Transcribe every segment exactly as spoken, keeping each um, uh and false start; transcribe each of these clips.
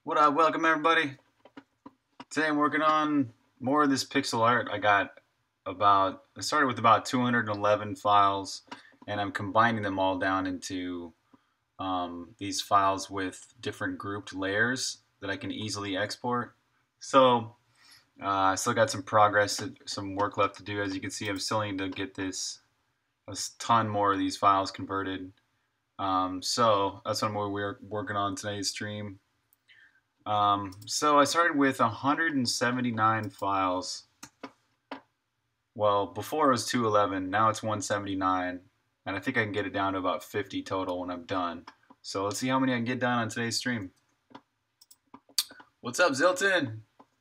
What up? Welcome everybody. Today I'm working on more of this pixel art. I got about I started with about two hundred eleven files, and I'm combining them all down into um, these files with different grouped layers that I can easily export. So uh, I still got some progress, some work left to do. As you can see, I'm still need to get this a ton more of these files converted. Um, so that's what we're working on today's stream. Um, so I started with one hundred seventy-nine files. Well, before it was two eleven, now it's one seventy-nine, and I think I can get it down to about fifty total when I'm done. So let's see how many I can get done on today's stream. What's up, Zilton?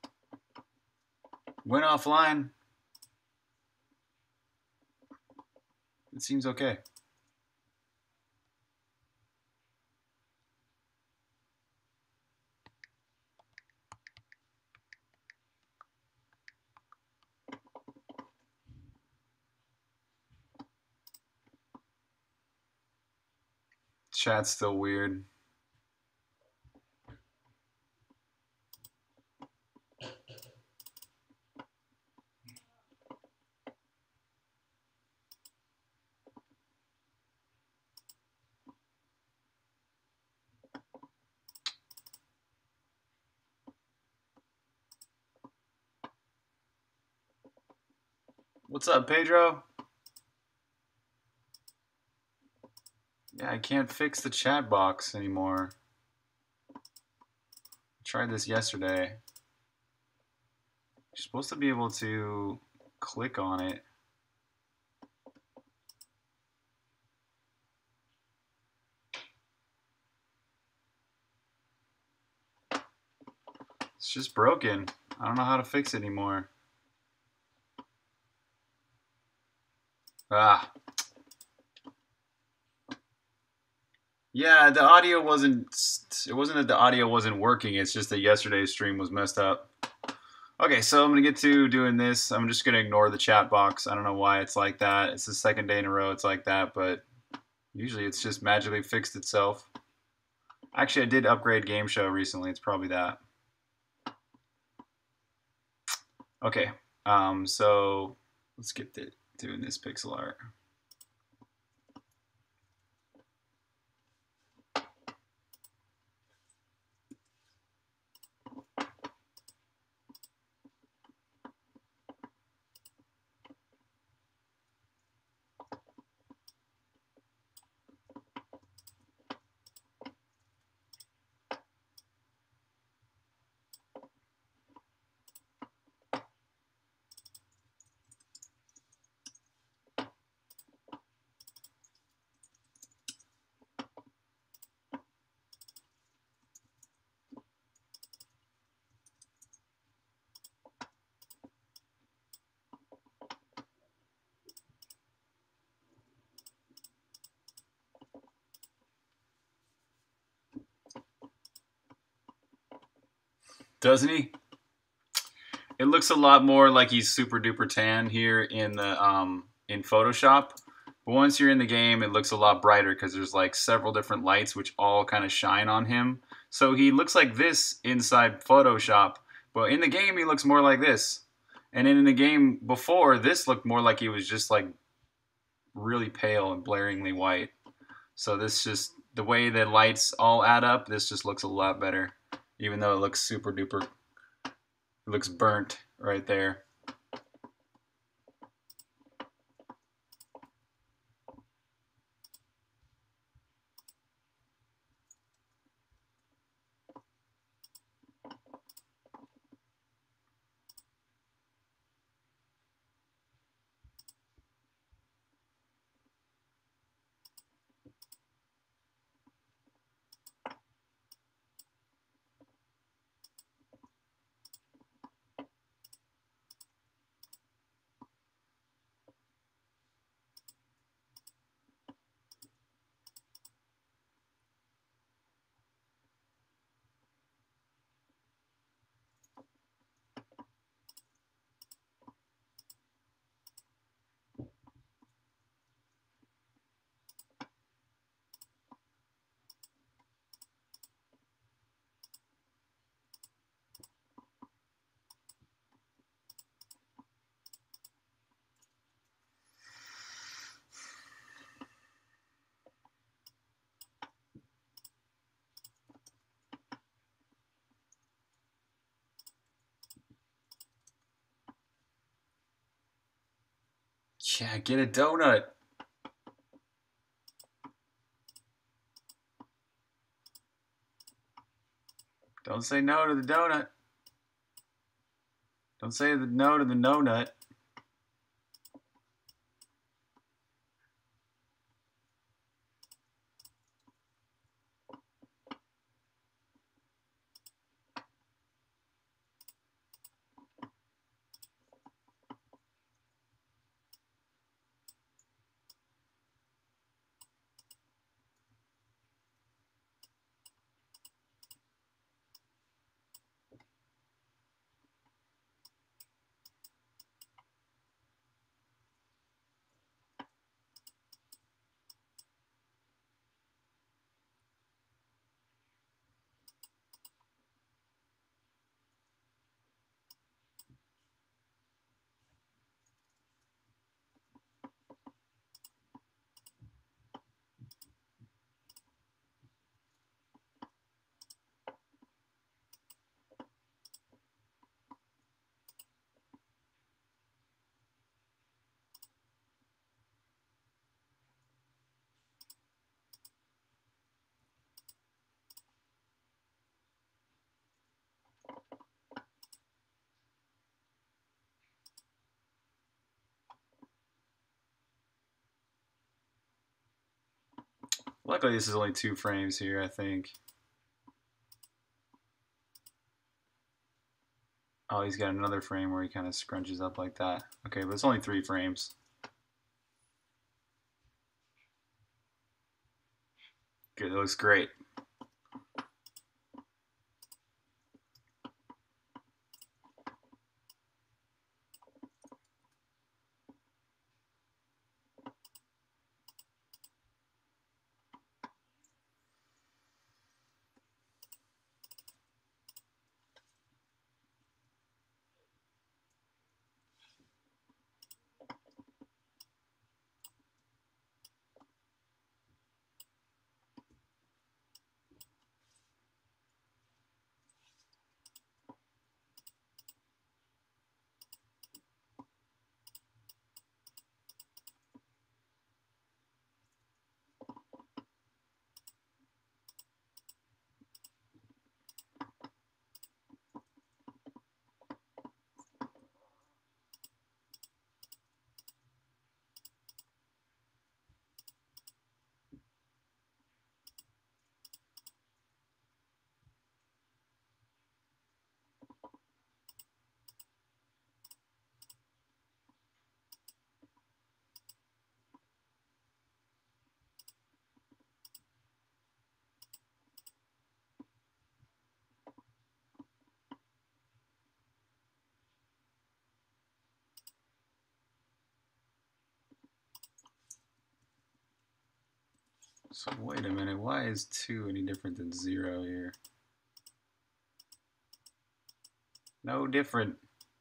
Went offline. It seems okay. Chat's still weird. What's up, Pedro? Yeah, I can't fix the chat box anymore. I tried this yesterday. You're supposed to be able to click on it. It's just broken. I don't know how to fix it anymore. Ah. Yeah, the audio wasn't. It wasn't that the audio wasn't working. It's just that yesterday's stream was messed up. Okay, so I'm gonna get to doing this. I'm just gonna ignore the chat box. I don't know why it's like that. It's the second day in a row it's like that, but usually it's just magically fixed itself. Actually, I did upgrade Game Show recently. It's probably that. Okay, um, so let's get to doing this pixel art. Doesn't he? It looks a lot more like he's super duper tan here in the um, in Photoshop. But once you're in the game, it looks a lot brighter because there's like several different lights which all kind of shine on him. So he looks like this inside Photoshop, but in the game he looks more like this. And in the game before, this looked more like he was just like really pale and blaringly white. So this just the way the lights all add up, this just looks a lot better, even though it looks super duper. It looks burnt right there. Yeah, get a donut. Don't say no to the donut. Don't say the no to the no nut. Luckily, this is only two frames here, I think. Oh, he's got another frame where he kind of scrunches up like that. Okay, but it's only three frames. Good, that looks great. So wait a minute, why is two any different than zero here? No different.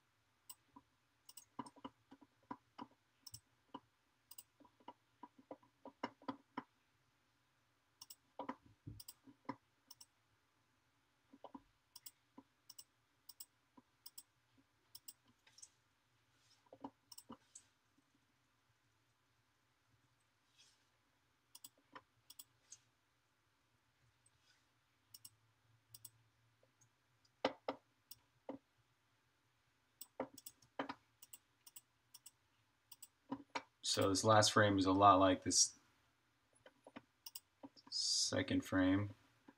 So this last frame is a lot like this second frame.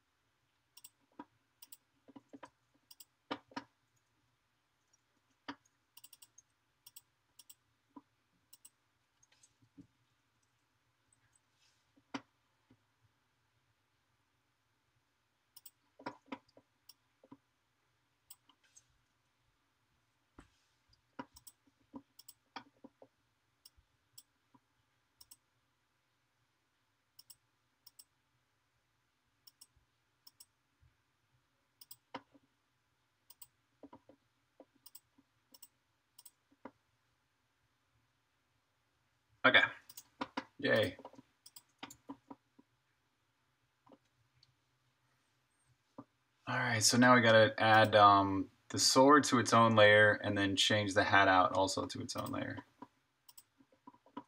Okay. Yay. Alright, so now we gotta add um, the sword to its own layer and then change the hat out also to its own layer.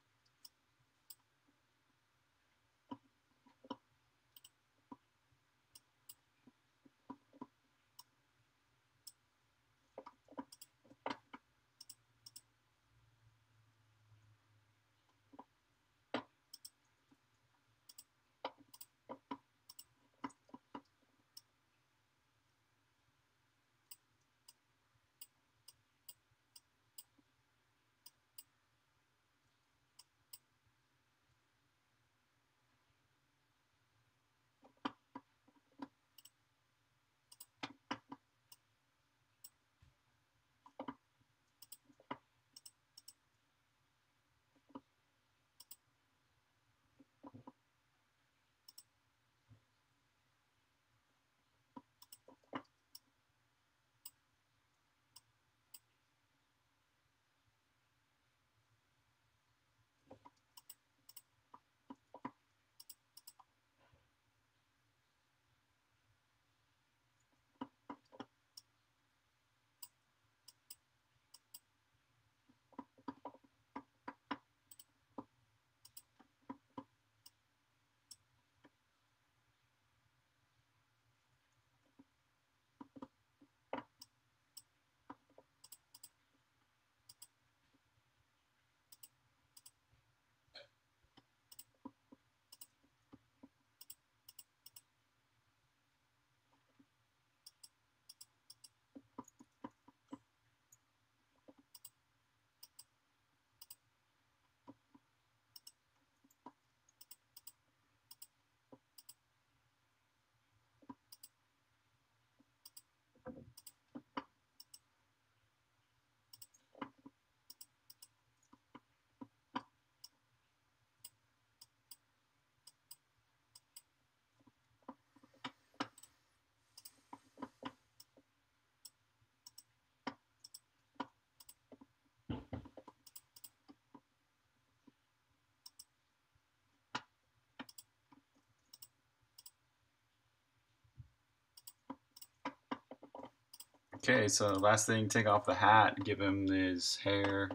Okay, so last thing, take off the hat, give him his hair.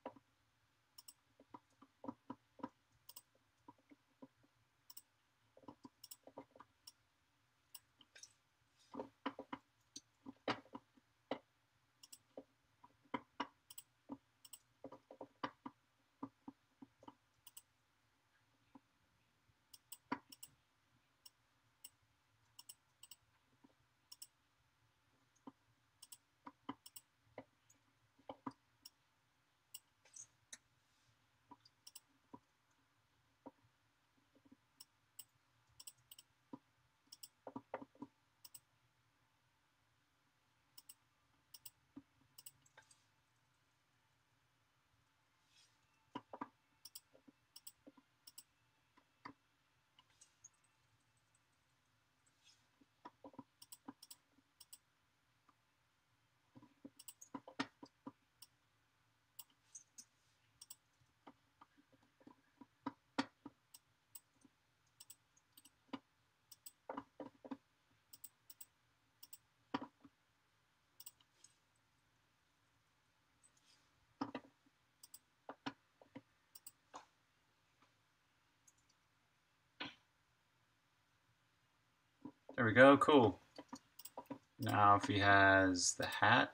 There we go, cool. Now if he has the hat.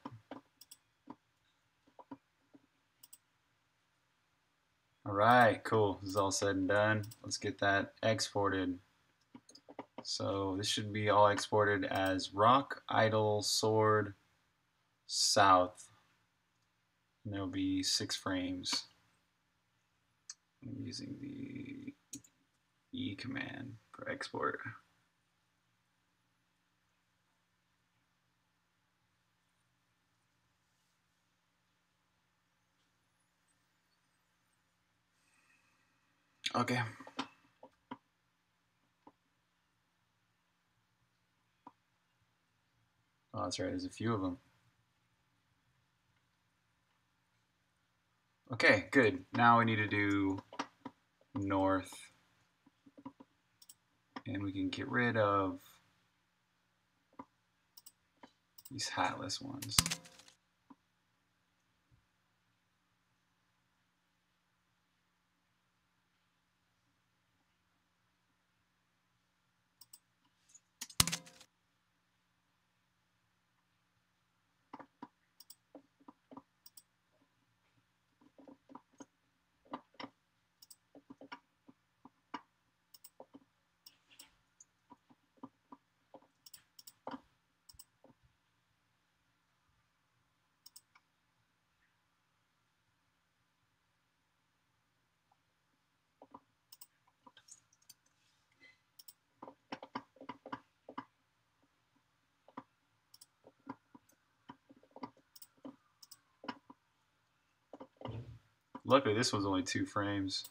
Alright, cool. This is all said and done. Let's get that exported. So this should be all exported as rock, idle, sword, south. And there'll be six frames. I'm using the E command for export. Okay. Oh, that's right, there's a few of them. Okay, good. Now we need to do north. And we can get rid of these hatless ones. Luckily, this one's only two frames.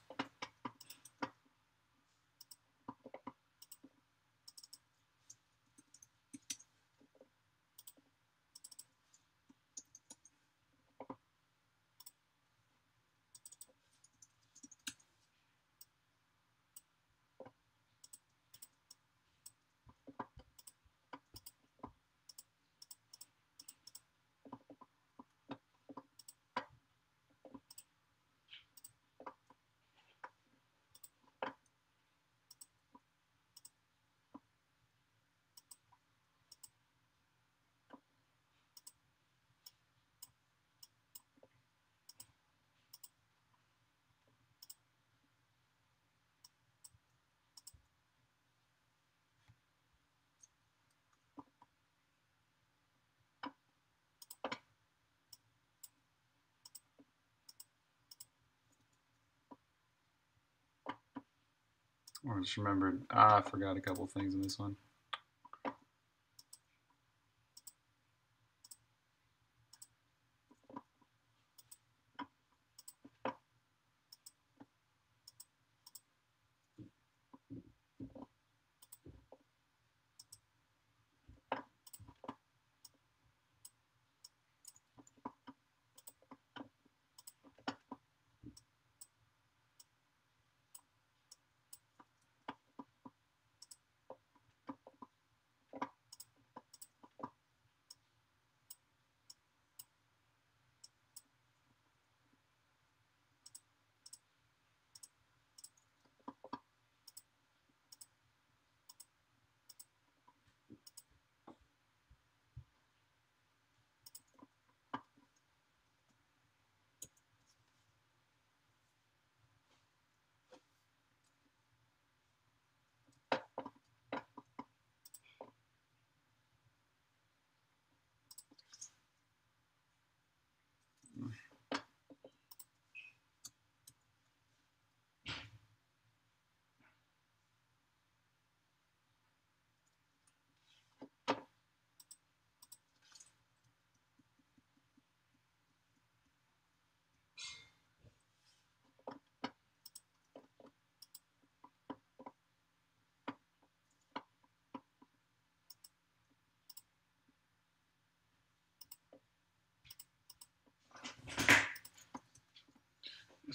Or just remembered, ah, I forgot a couple things in this one.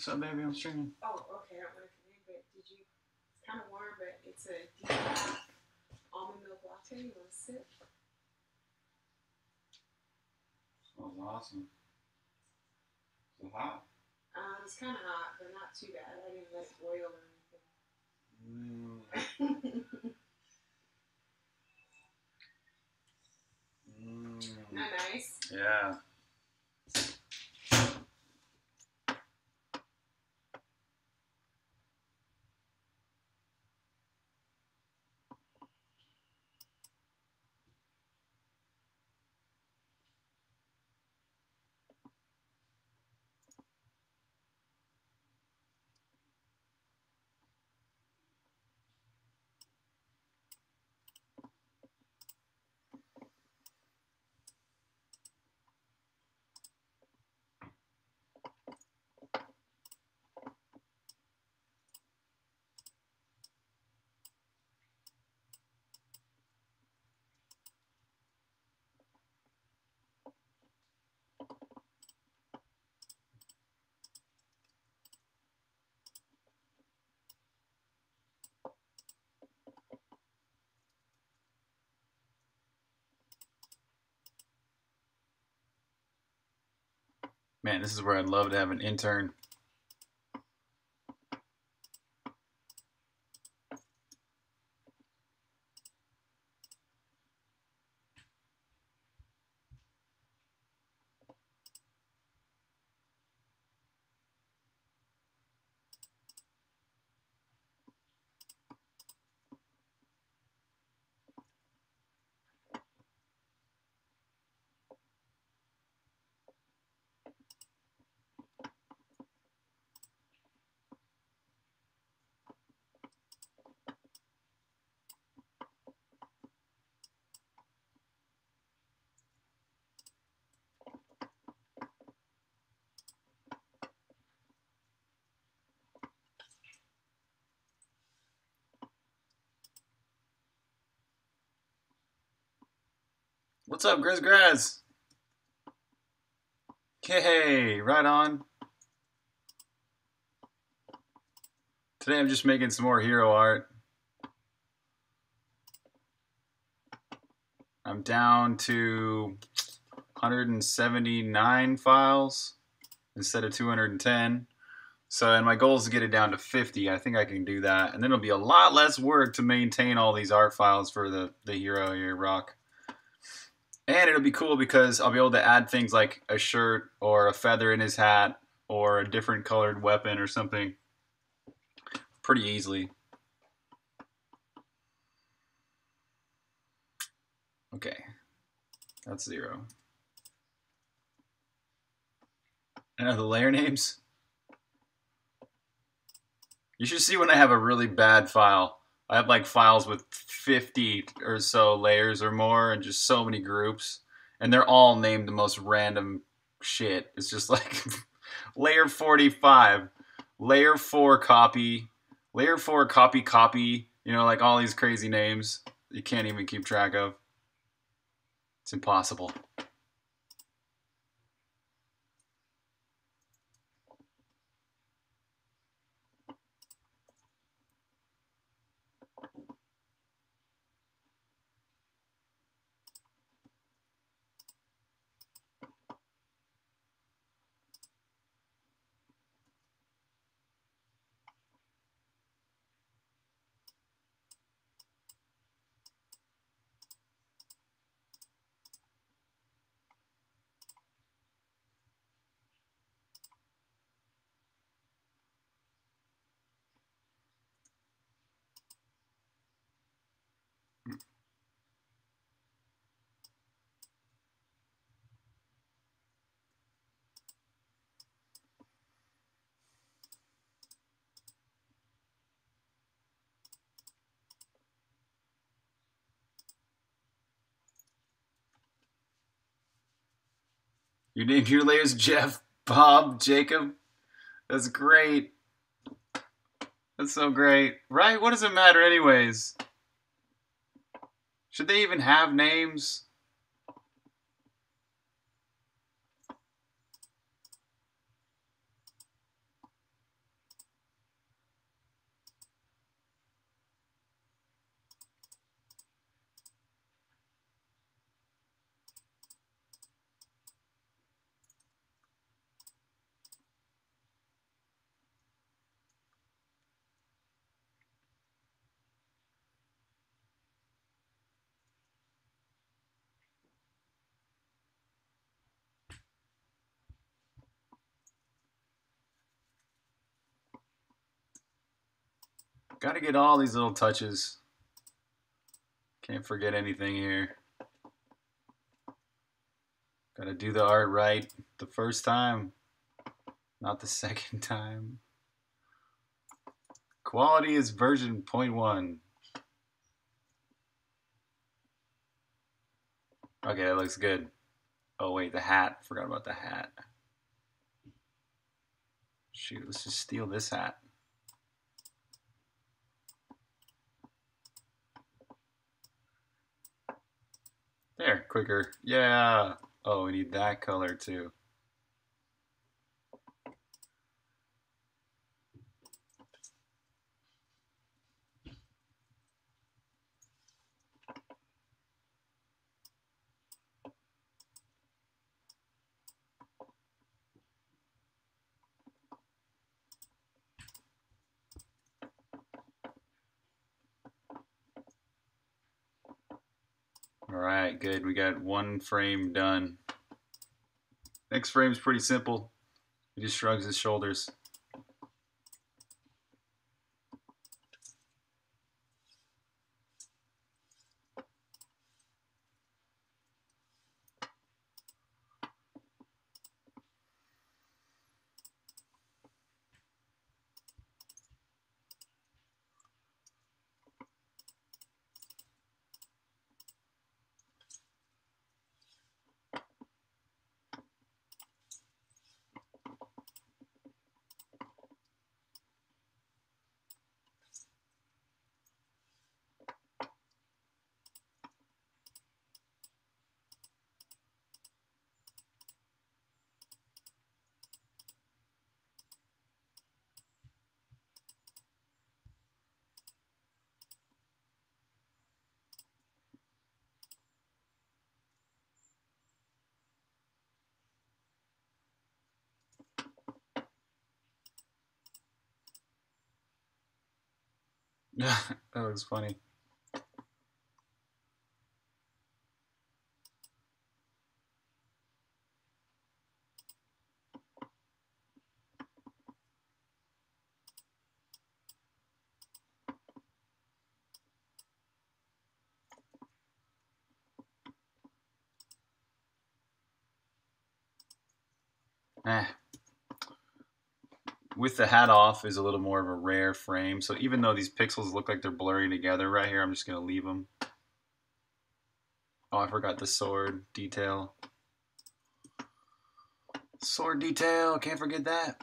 What's up, baby? I'm streaming. Oh, okay. I don't want to come in, but did you? It's kind of warm, but it's a decaf almond milk latte. You want to sip? Smells awesome. So hot? Um, it's kind of hot, but not too bad. I didn't let it boil or anything. Mm. mm. Isn't that nice? Yeah. Man, this is where I'd love to have an intern. What's up, Grizz Graz? Okay, right on. Today I'm just making some more hero art. I'm down to one hundred seventy-nine files instead of two hundred ten. So, and my goal is to get it down to fifty. I think I can do that. And then it'll be a lot less work to maintain all these art files for the, the hero here, Rock. And it'll be cool because I'll be able to add things like a shirt or a feather in his hat or a different colored weapon or something pretty easily. Okay, that's zero. And are the layer names? You should see when I have a really bad file. I have like files with fifty or so layers or more and just so many groups. And they're all named the most random shit. It's just like layer forty-five, layer four copy, layer four copy copy. You know, like all these crazy names you can't even keep track of. It's impossible. You named your layers Jeff, Bob, Jacob. That's great. That's so great. Right? What does it matter anyways? Should they even have names? Gotta get all these little touches. Can't forget anything here. Gotta do the art right the first time, not the second time. Quality is version zero point one. Okay, that looks good. Oh wait, the hat. Forgot about the hat. Shoot, let's just steal this hat. There, quicker. Yeah. Oh, we need that color too. All right, good. We got one frame done. Next frame's pretty simple. He just shrugs his shoulders. That was funny. Eh. With the hat off is a little more of a rare frame. So even though these pixels look like they're blurring together right here, I'm just going to leave them. Oh, I forgot the sword detail. Sword detail, can't forget that.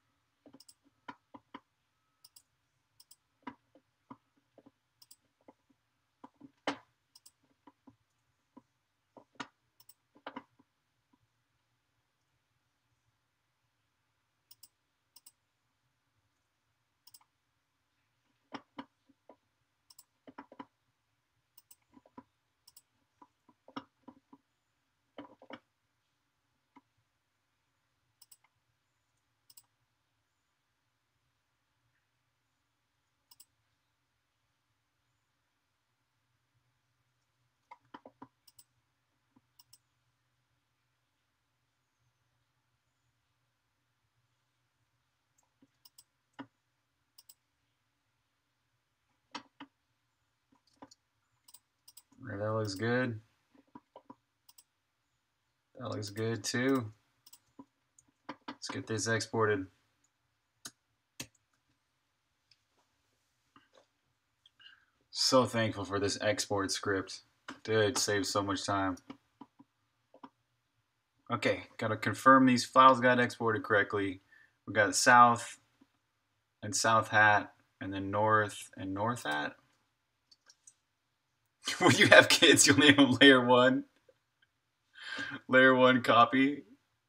That looks good. That looks good too. Let's get this exported. So thankful for this export script. Dude, saves so much time. Okay, gotta confirm these files got exported correctly. We got south and south hat, and then north and north hat. When you have kids, you'll name them layer one. Layer one copy.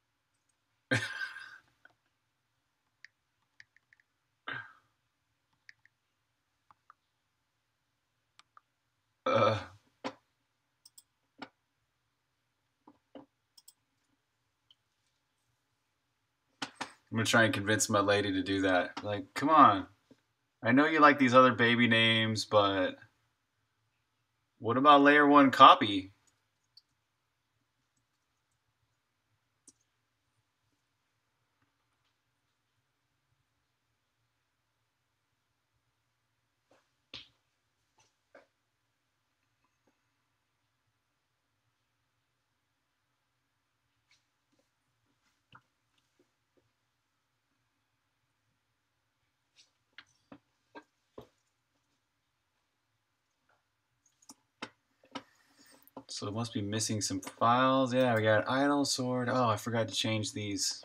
uh, I'm gonna try and convince my lady to do that. Like, come on. I know you like these other baby names, but what about layer one copy? So it must be missing some files. Yeah, we got idle sword. Oh, I forgot to change these.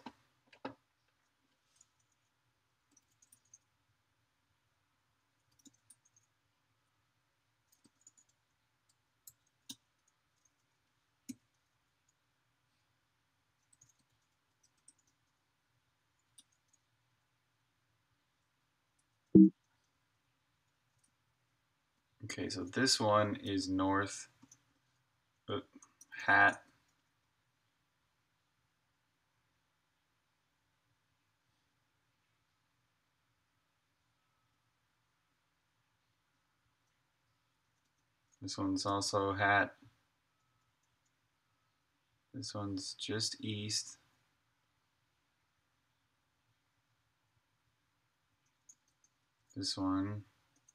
Okay, so this one is north. Oh, hat. This one's also hat. This one's just east. This one.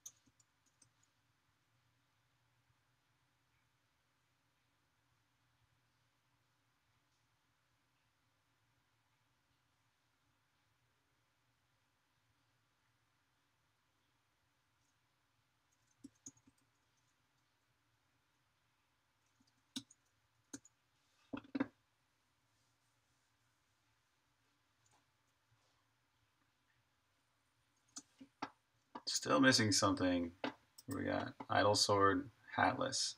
Still missing something. What we got? Idle sword, hatless.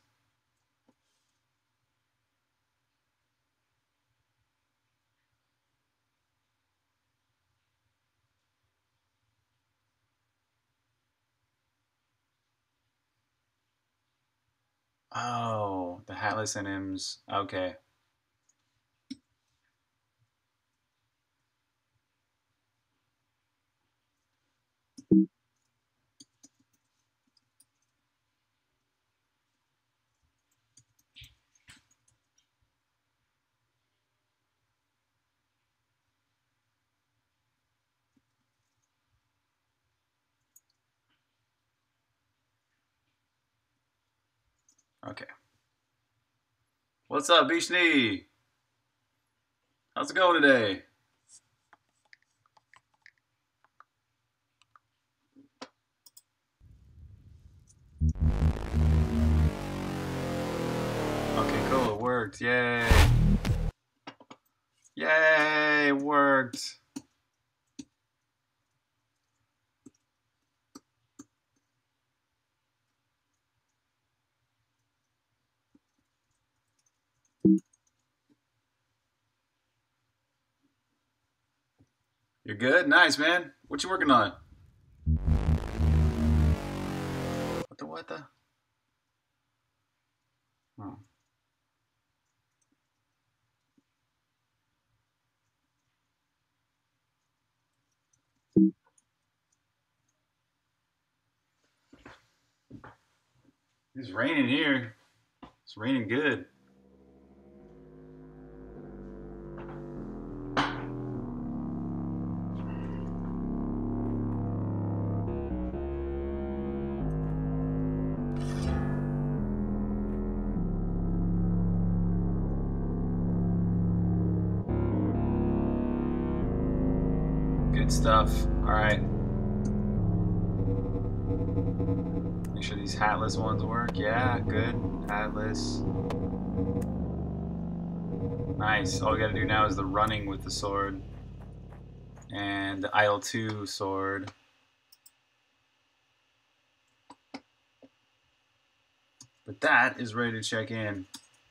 Oh, the hatless N Ms. Okay. Okay. What's up, Bishni? How's it going today? Okay, cool. It worked. Yay. Yay, it worked. You're good? Nice, man. What you working on? What the what the? Oh. It's raining here. It's raining good. Good stuff. All right. Make sure these hatless ones work. Yeah, good. Hatless. Nice. All we gotta do now is the running with the sword. And the idle two sword. But that is ready to check in.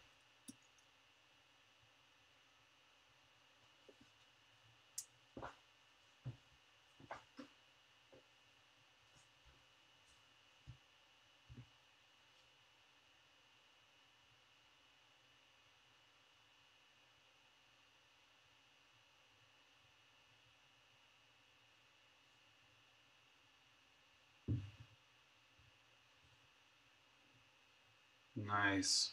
Nice.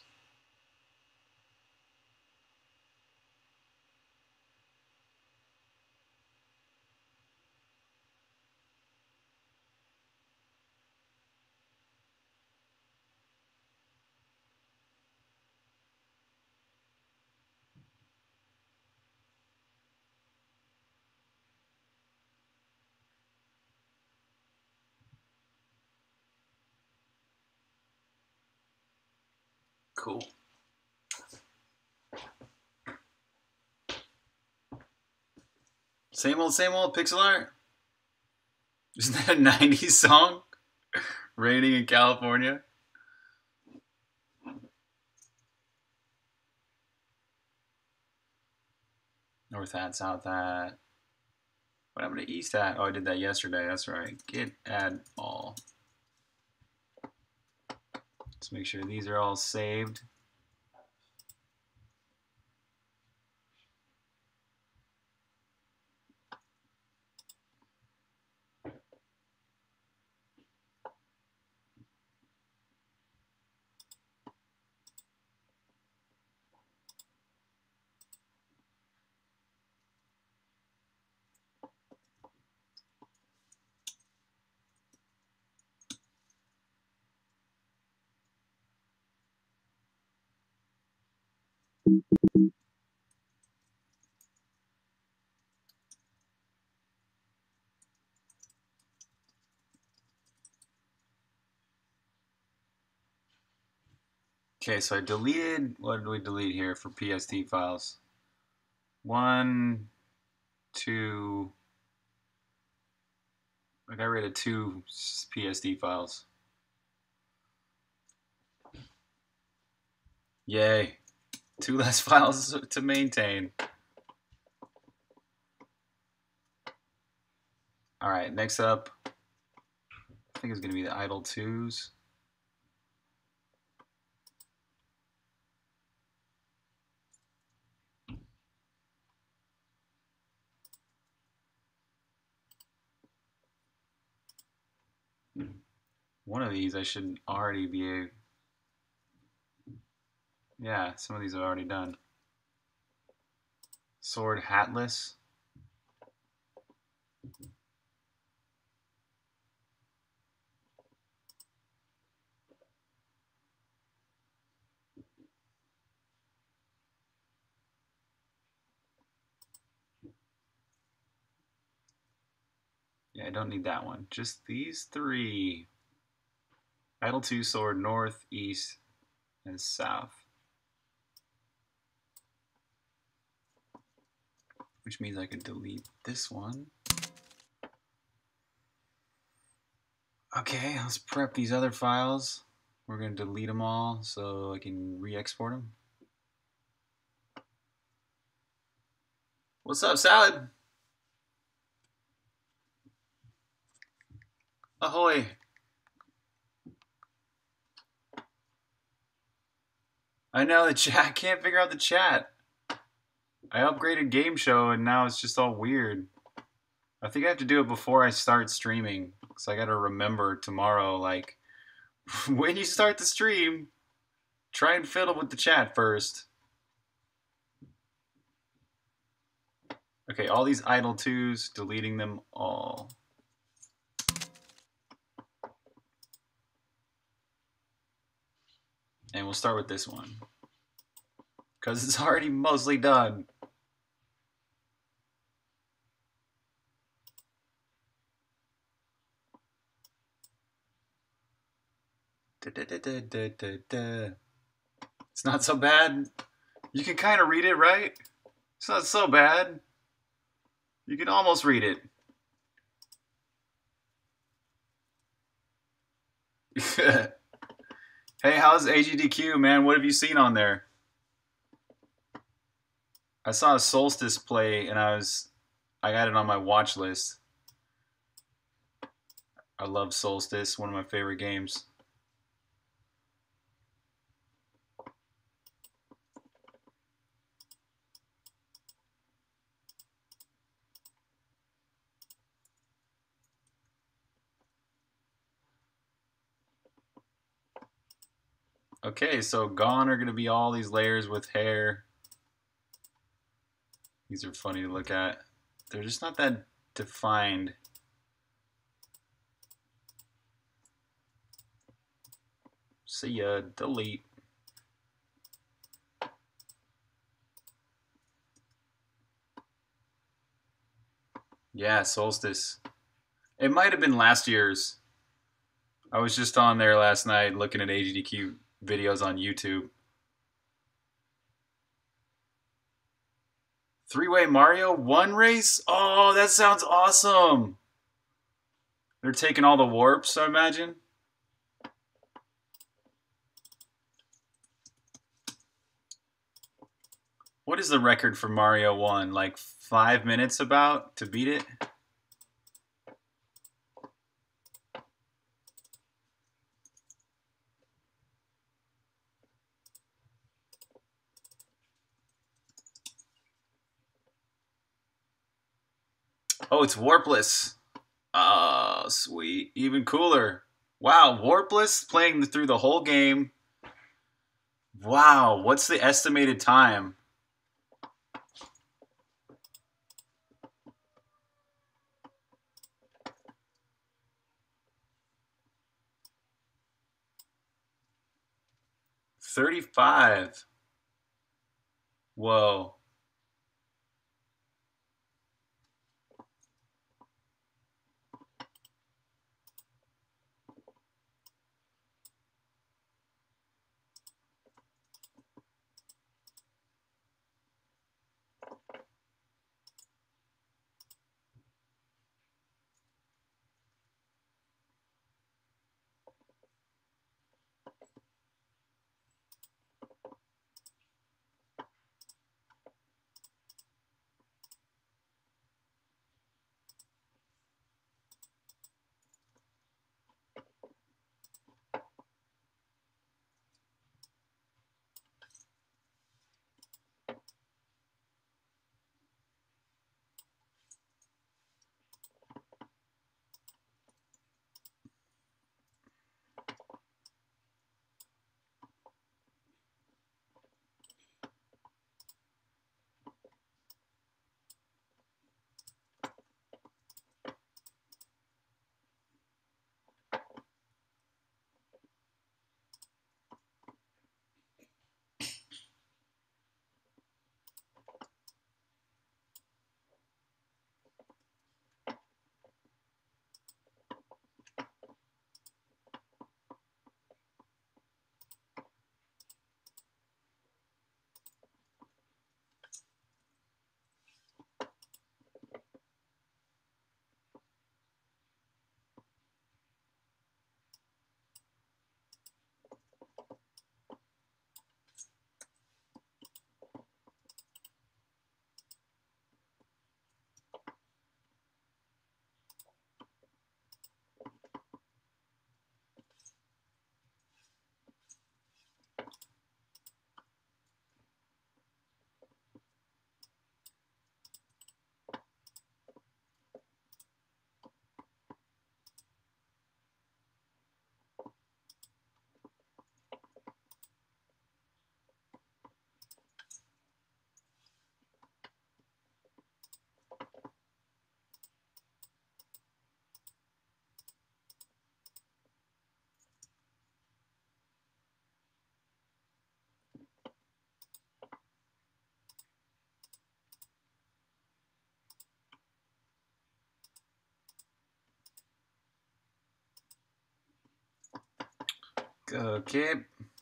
Cool. Same old, same old pixel art. Isn't that a nineties song? Raining in California. North hat, south hat. What happened to east hat? Oh, I did that yesterday. That's right. Git add all. Let's make sure these are all saved. Okay, so I deleted, what did we delete here for P S T files? One, two, I got rid of two P S D files. Yay, two less files to maintain. All right, next up, I think it's gonna be the idle twos. One of these I should already be a, yeah, some of these I've already done. Sword hatless. Yeah, I don't need that one. Just these three. Idle two sword north, east, and south. Which means I could delete this one. Okay, let's prep these other files. We're going to delete them all so I can re-export them. What's up, Salad? Ahoy! I know the chat. I can't figure out the chat. I upgraded Game Show and now it's just all weird. I think I have to do it before I start streaming. So I got to remember tomorrow, like, when you start the stream, try and fiddle with the chat first. Okay, all these idle twos, deleting them all. And we'll start with this one, because it's already mostly done. Da, da, da, da, da, da, da. It's not so bad. You can kind of read it, right? It's not so bad. You can almost read it. Hey, how's A G D Q, man? What have you seen on there? I saw a Solstice play, and I was, I got it on my watch list. I love Solstice, one of my favorite games. Okay, so gone are going to be all these layers with hair. These are funny to look at. They're just not that defined. See ya, delete. Yeah, Solstice. It might have been last year's. I was just on there last night looking at A G D Q videos on YouTube. Three-way Mario one race? Oh, that sounds awesome. They're taking all the warps, I imagine. What is the record for Mario one? Like five minutes about to beat it? Oh, it's warpless. Oh, sweet. Even cooler. Wow, warpless playing through the whole game. Wow, what's the estimated time? thirty-five. Whoa. Go, Kip.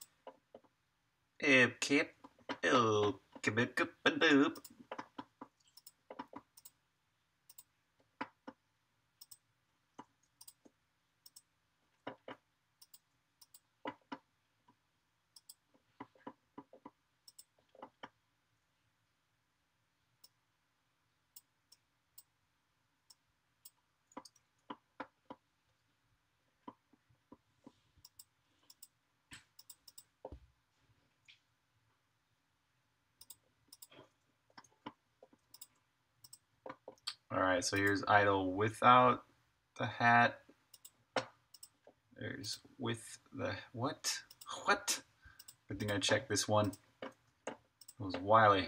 Ip, Kip. Oh, Kip, Kip, Kip, Boop. Alright, so here's idle without the hat. There's with the what? What? Good thing I checked this one. It was wily.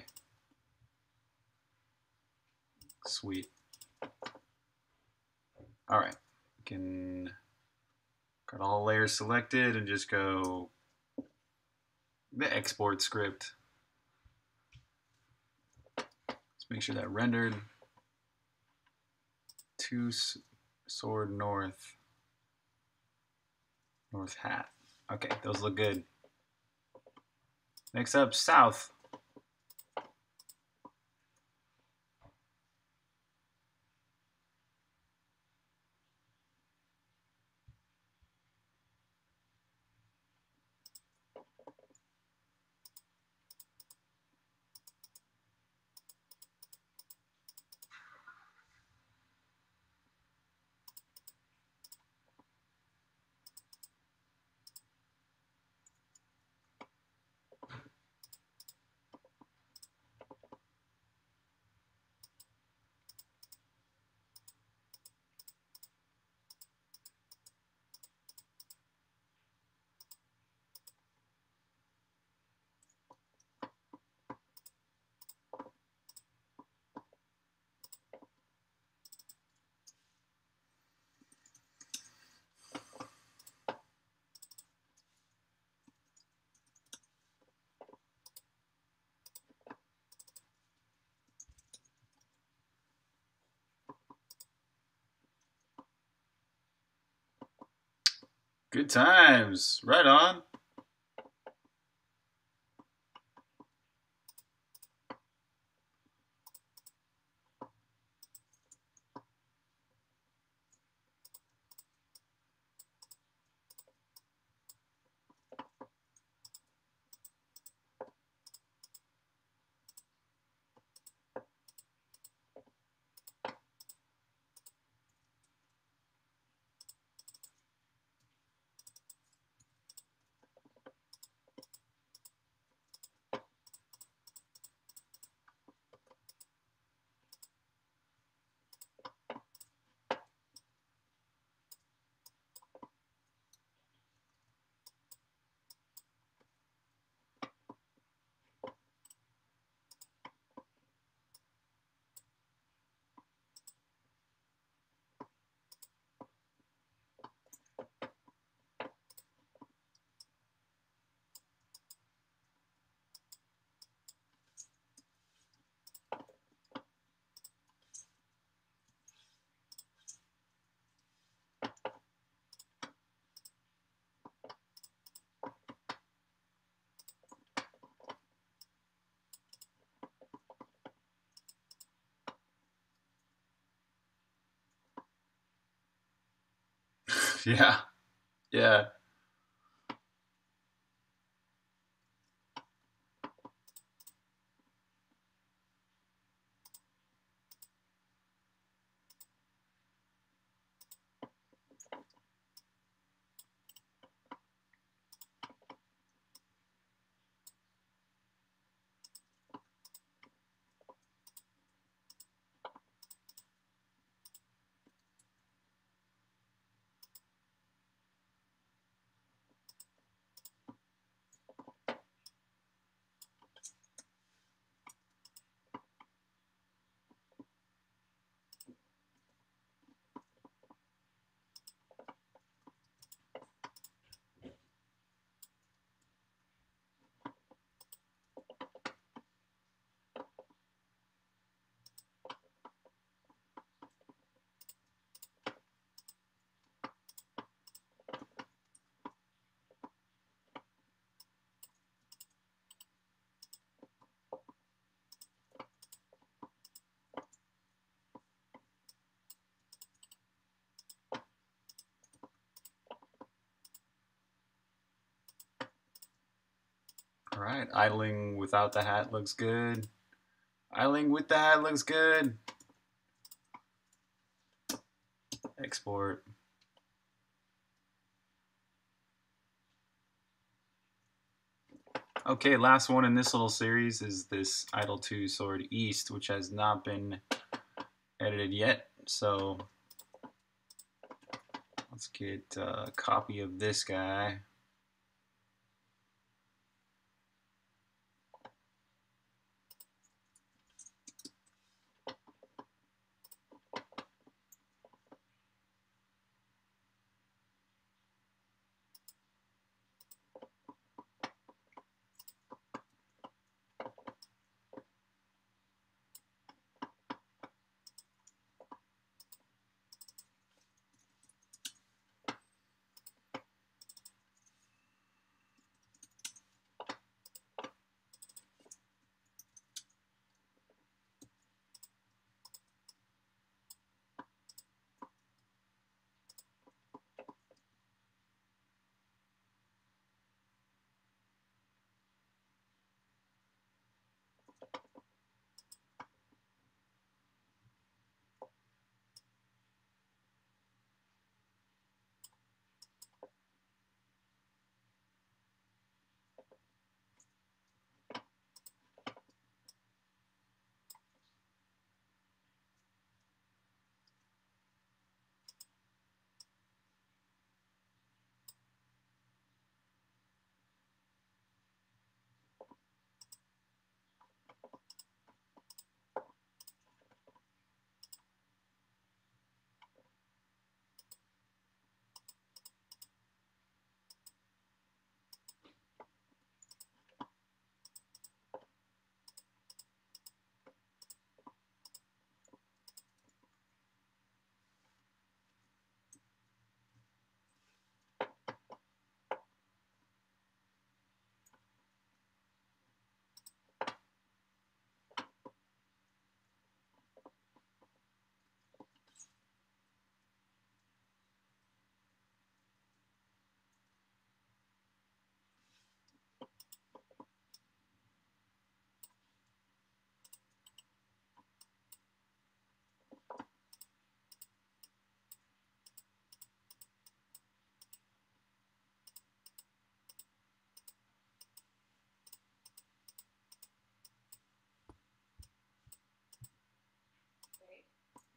Sweet. Alright. We can got all layers selected and just go the export script. Let's make sure that rendered to sword north. North hat. Okay, those look good. Next up, south. Good times. Right on. Yeah. Yeah. All right. Idling without the hat looks good. Idling with the hat looks good. Export. Okay, last one in this little series is this Idle two Sword East, which has not been edited yet. So let's get a copy of this guy.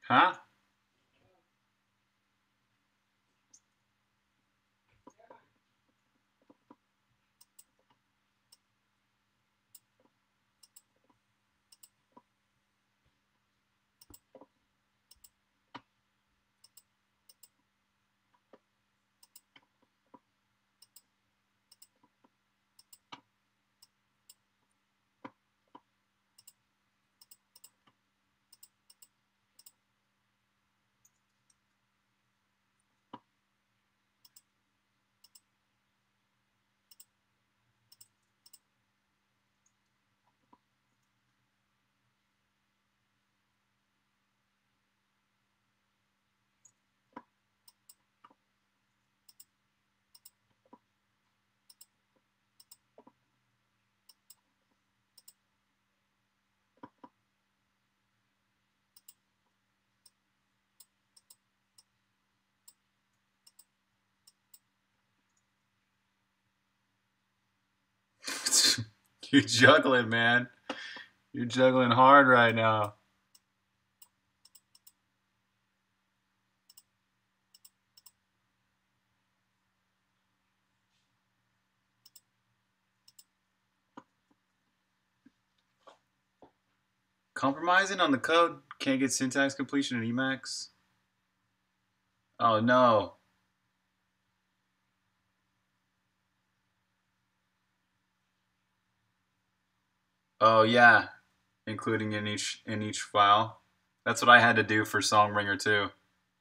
Huh? You're juggling, man. You're juggling hard right now. Compromising on the code. Can't get syntax completion in Emacs. Oh no. Oh yeah. Including in each in each file. That's what I had to do for Songbringer too.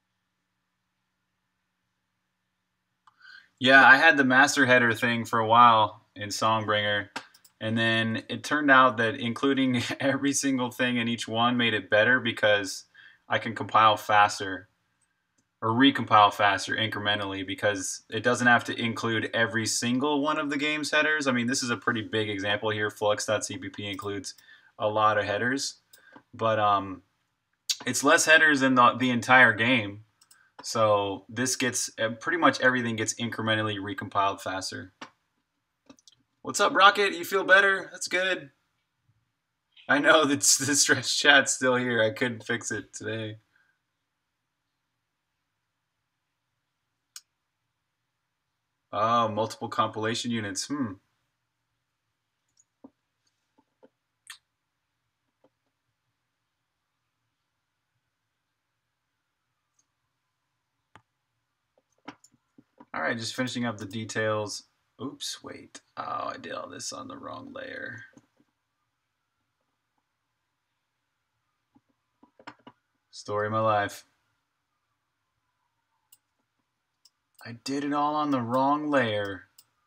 Yeah, I had the master header thing for a while in Songbringer, and then it turned out that including every single thing in each one made it better because I can compile faster or recompile faster incrementally because it doesn't have to include every single one of the game's headers. I mean, this is a pretty big example here. Flux.cpp includes a lot of headers, but um, it's less headers than the, the entire game. So this gets pretty much everything gets incrementally recompiled faster. What's up, Rocket? You feel better? That's good. I know that the stretch chat's still here. I couldn't fix it today. Oh, multiple compilation units. Hmm. All right, just finishing up the details. Oops, wait. Oh, I did all this on the wrong layer. Story of my life. I did it all on the wrong layer.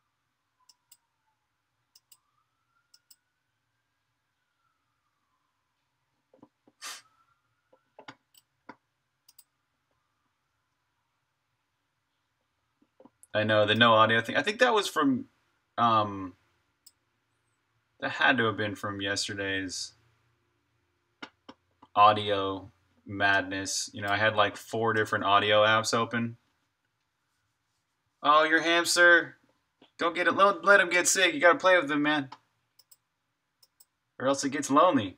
I know, the no audio thing. I think that was from, um, that had to have been from yesterday's audio madness. You know, I had like four different audio apps open. Oh, your hamster. Don't get it. Let, let him get sick. You gotta play with him, man. Or else it gets lonely.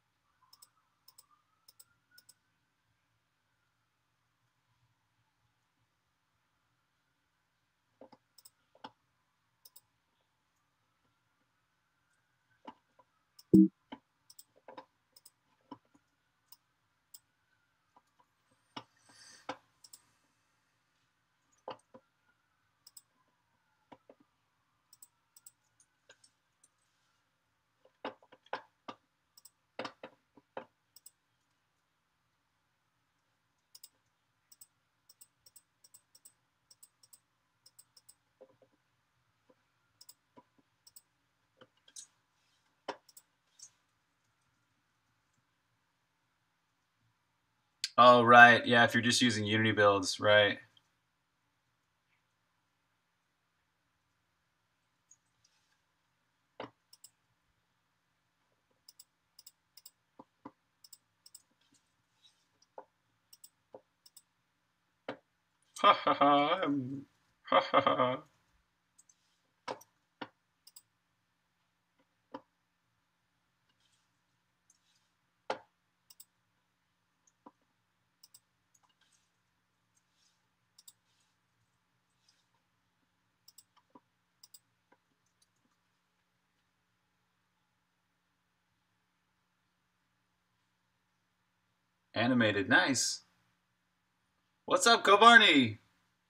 Oh, right. Yeah, if you're just using Unity builds, right. Ha ha ha. Ha ha ha. Animated, nice. What's up, Kobarney?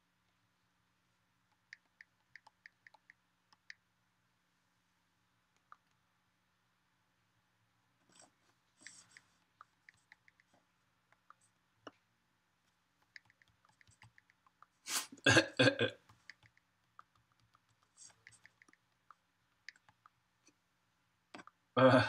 uh.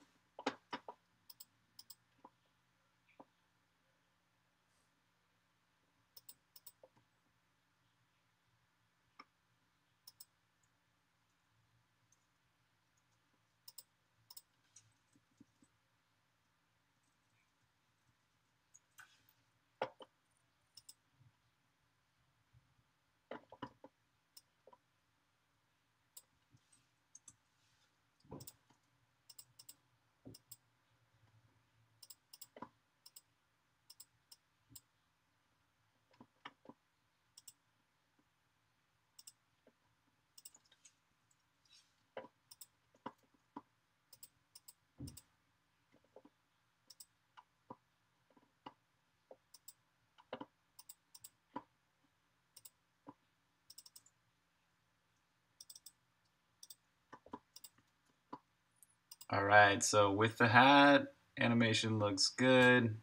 All right, so with the hat, animation looks good.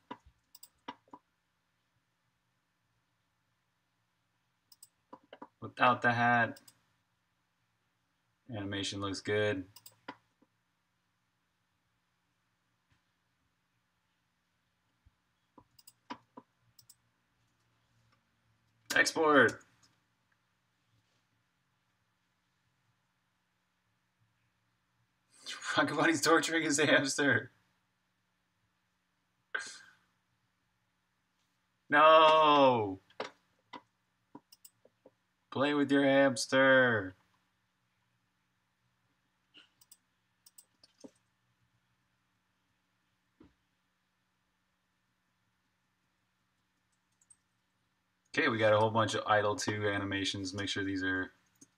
Without the hat, animation looks good. Export. Rockabunny's torturing his hamster. No! Play with your hamster. Okay, we got a whole bunch of idle two animations. Make sure these are...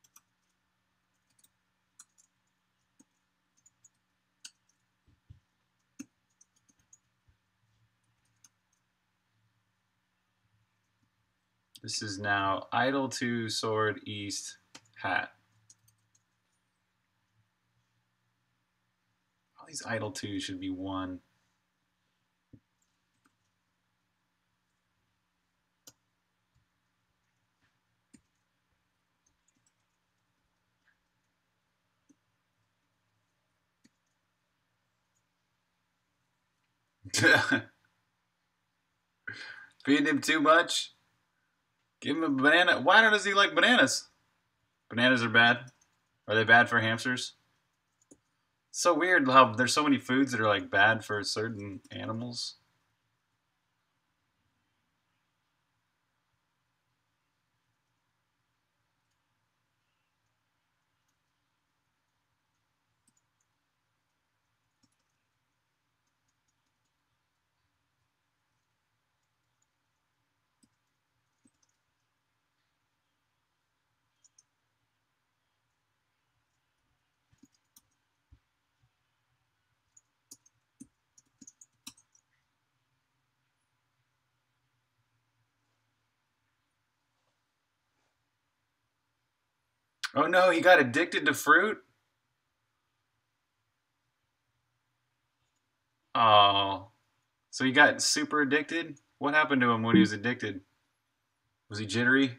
This is now idle two, sword, east, hat. All these idle two should be one. Feeding him too much? Give him a banana. Why does he like bananas? Bananas are bad? Are they bad for hamsters? It's so weird how there's so many foods that are like bad for certain animals. Oh no, he got addicted to fruit? Oh. So he got super addicted? What happened to him when he was addicted? Was he jittery?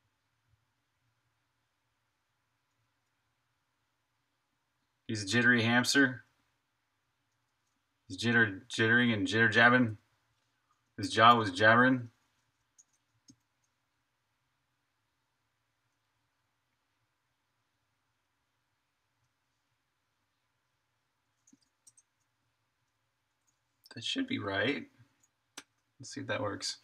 He's a jittery hamster? He's jitter jittering and jitter jabbing? His jaw was jabbering? That should be right. Let's see if that works.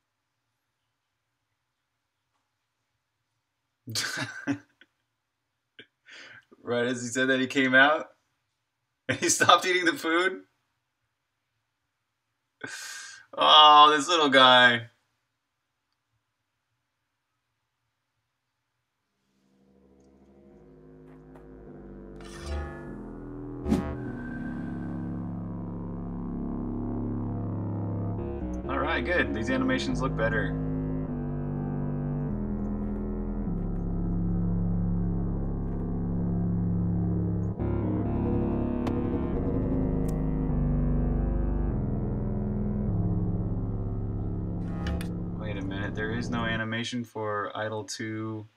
Right as he said that, he came out and he stopped eating the food. Oh, this little guy. Alright, good. These animations look better. Wait a minute, there is no animation for Idle two.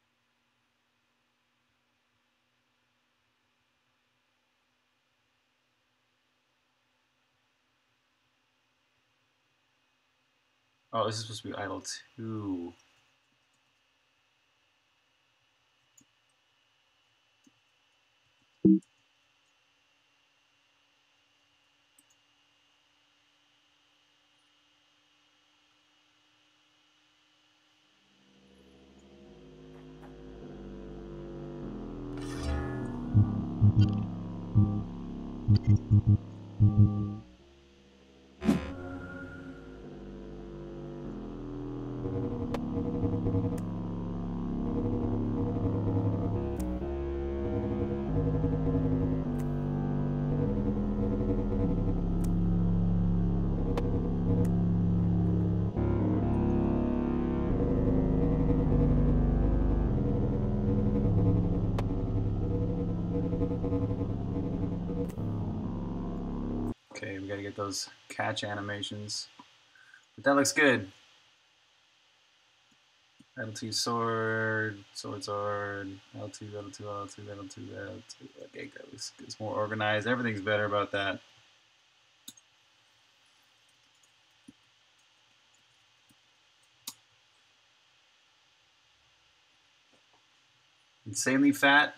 Oh, this is supposed to be Idle two. Okay, we gotta get those catch animations. But that looks good. L two sword, sword, sword, L two, L two, L two, L two, L two. Okay, that looks, it's more organized. Everything's better about that. Insanely fat.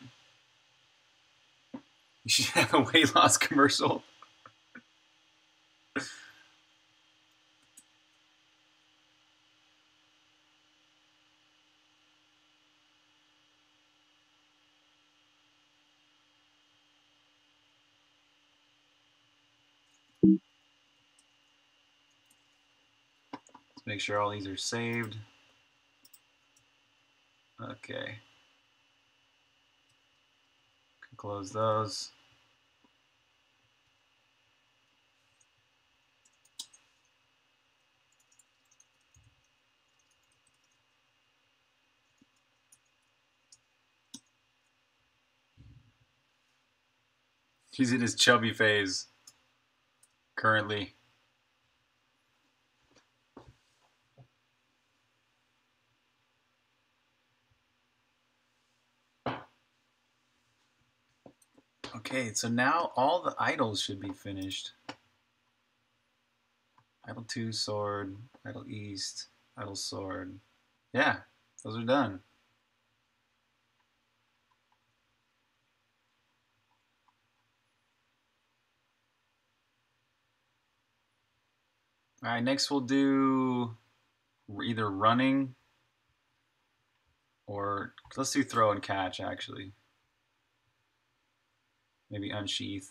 You should have a weight loss commercial. Let's make sure all these are saved. Okay. Close those. He's in his chubby phase currently. Okay, so now all the idols should be finished. Idle two, sword, idle east, idle sword. Yeah, those are done. All right, next we'll do either running or let's do throw and catch actually. Maybe unsheath.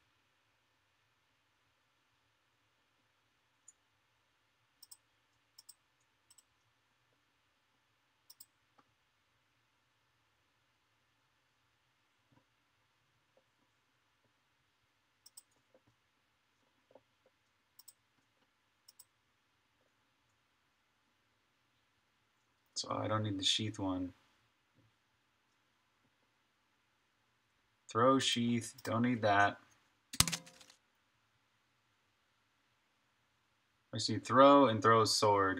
So I don't need the sheath one. Throw, sheath, don't need that. I see throw and throw sword.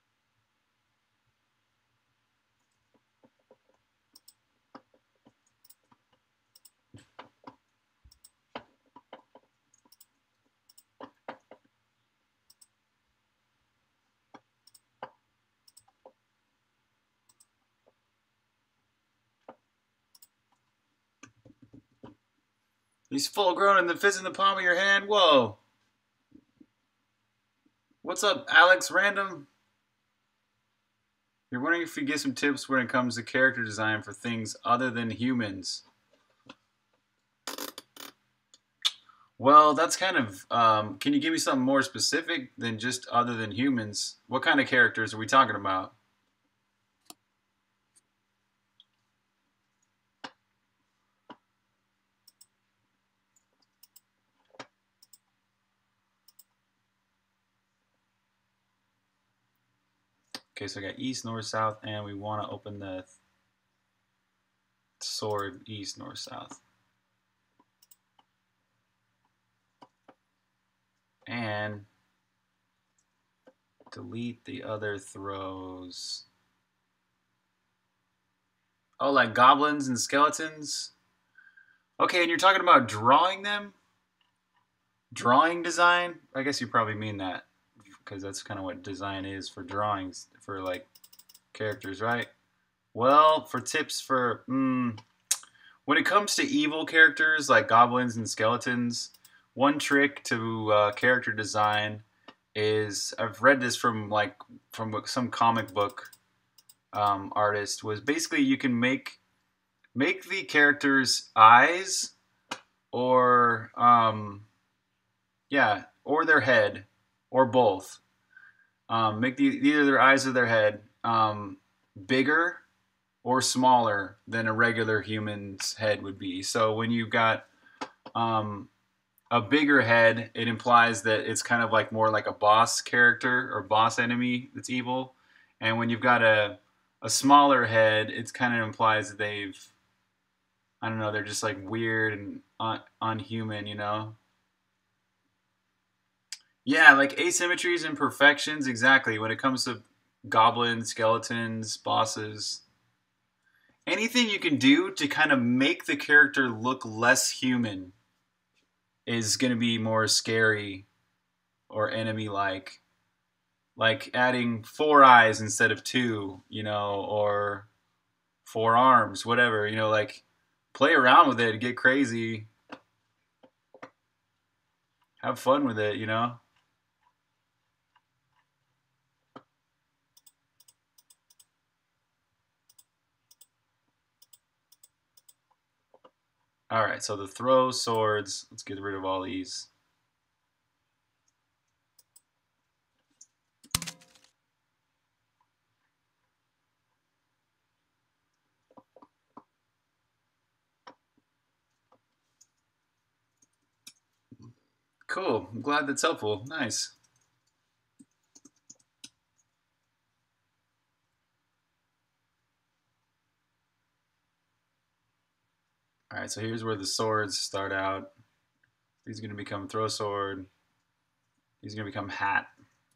He's full grown and the fist in the palm of your hand. Whoa. What's up, Alex Random? You're wondering if you get some tips when it comes to character design for things other than humans. Well, that's kind of. Um, can you give me something more specific than just other than humans? What kind of characters are we talking about? Okay, so I got east, north, south, and we want to open the sword east, north, south. And delete the other throws. Oh, like goblins and skeletons? Okay, and you're talking about drawing them? Drawing design? I guess you probably mean that, because that's kind of what design is for drawings, for like characters, right? Well, for tips for, mm, when it comes to evil characters like goblins and skeletons, one trick to uh, character design is, I've read this from like from some comic book um, artist, was basically you can make make the character's eyes or um, yeah, or their head or both. Um, make the, either their eyes or their head um, bigger or smaller than a regular human's head would be. So when you've got um, a bigger head, it implies that it's kind of like more like a boss character or boss enemy that's evil. And when you've got a a smaller head, it kind of implies that they've, I don't know, they're just like weird and un- unhuman, you know? Yeah, like asymmetries and imperfections, exactly. When it comes to goblins, skeletons, bosses, anything you can do to kind of make the character look less human is going to be more scary or enemy like. Like adding four eyes instead of two, you know, or four arms, whatever, you know, like play around with it, get crazy, have fun with it, you know. All right, so the throw swords, let's get rid of all these. Cool, I'm glad that's helpful. Nice. All right, so here's where the swords start out. These are going to become throw sword. These are going to become hat.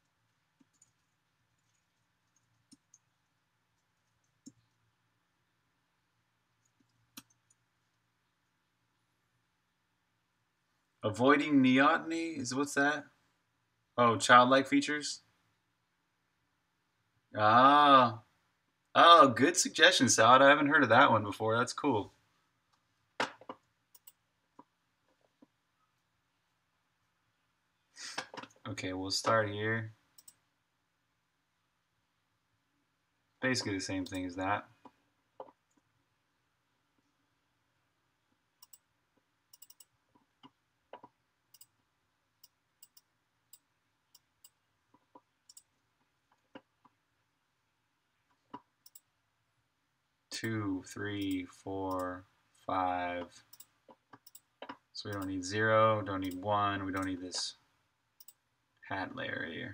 Avoiding neoteny is, what's that? Oh, childlike features. Ah, oh, good suggestion, Salad. I haven't heard of that one before. That's cool. Okay, we'll start here. Basically the same thing as that. Two, three, four, five. So we don't need zero, don't need one, we don't need this hat layer here.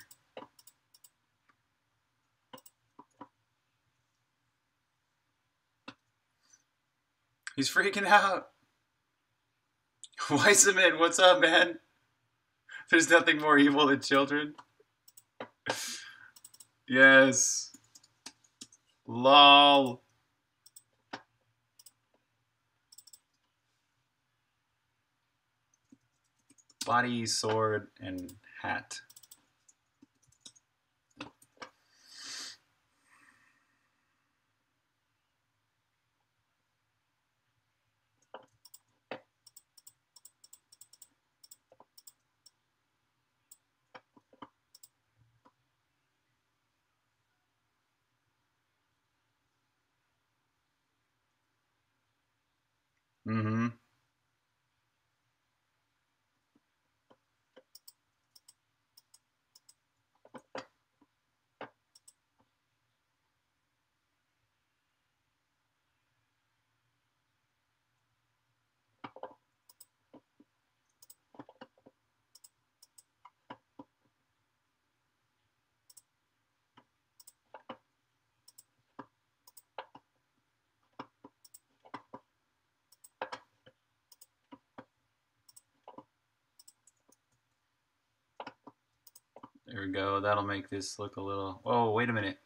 He's freaking out. Weissaman, what's up, man? There's nothing more evil than children. Yes. Lol. Body, sword, and hat. Mm-hmm. we go. That'll make this look a little. Oh, wait a minute.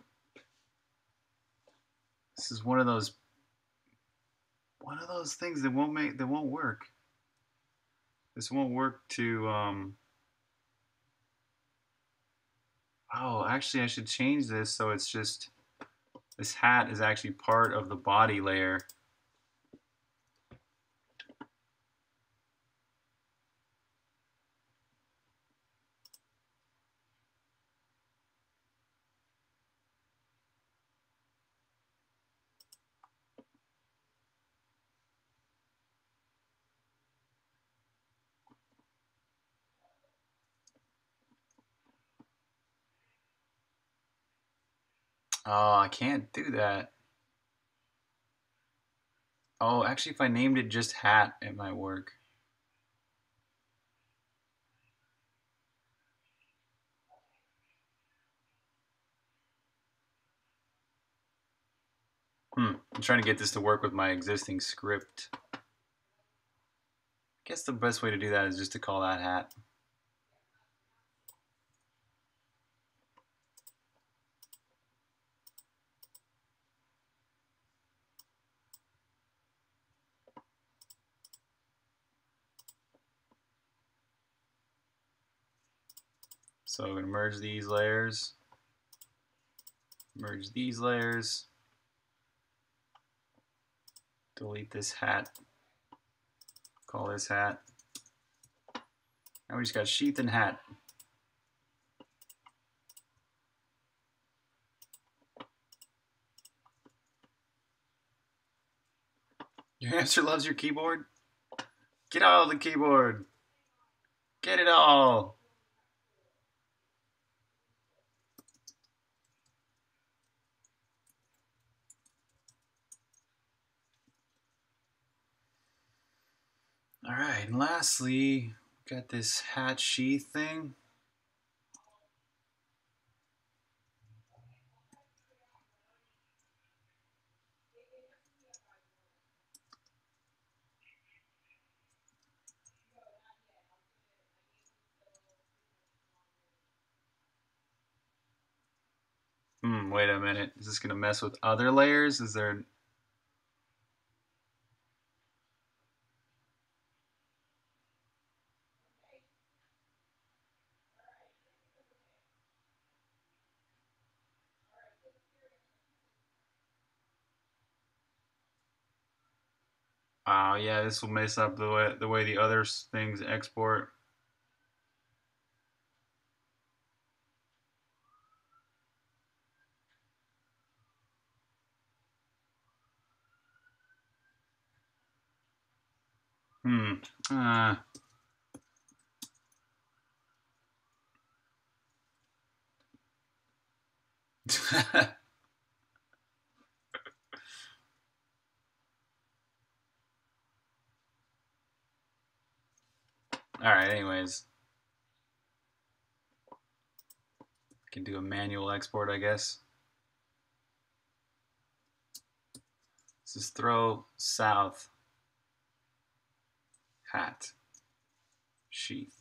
This is one of those one of those things that won't make that won't work. This won't work to um oh, actually I should change this so it's just this hat is actually part of the body layer. Oh, I can't do that. Oh, actually, if I named it just hat, it might work. Hmm. I'm trying to get this to work with my existing script. I guess the best way to do that is just to call that hat. So I'm going to merge these layers. Merge these layers. Delete this hat. Call this hat. Now we just got sheath and hat. Your hamster loves your keyboard? Get all the keyboard. Get it all. All right, and lastly, we got this hat sheath thing. Hmm, wait a minute. Is this going to mess with other layers? Is there... Oh, yeah, this will mess up the way the way the other things export. Hmm. Uh. All right, anyways. Can do a manual export, I guess. Let's just throw south hat sheath.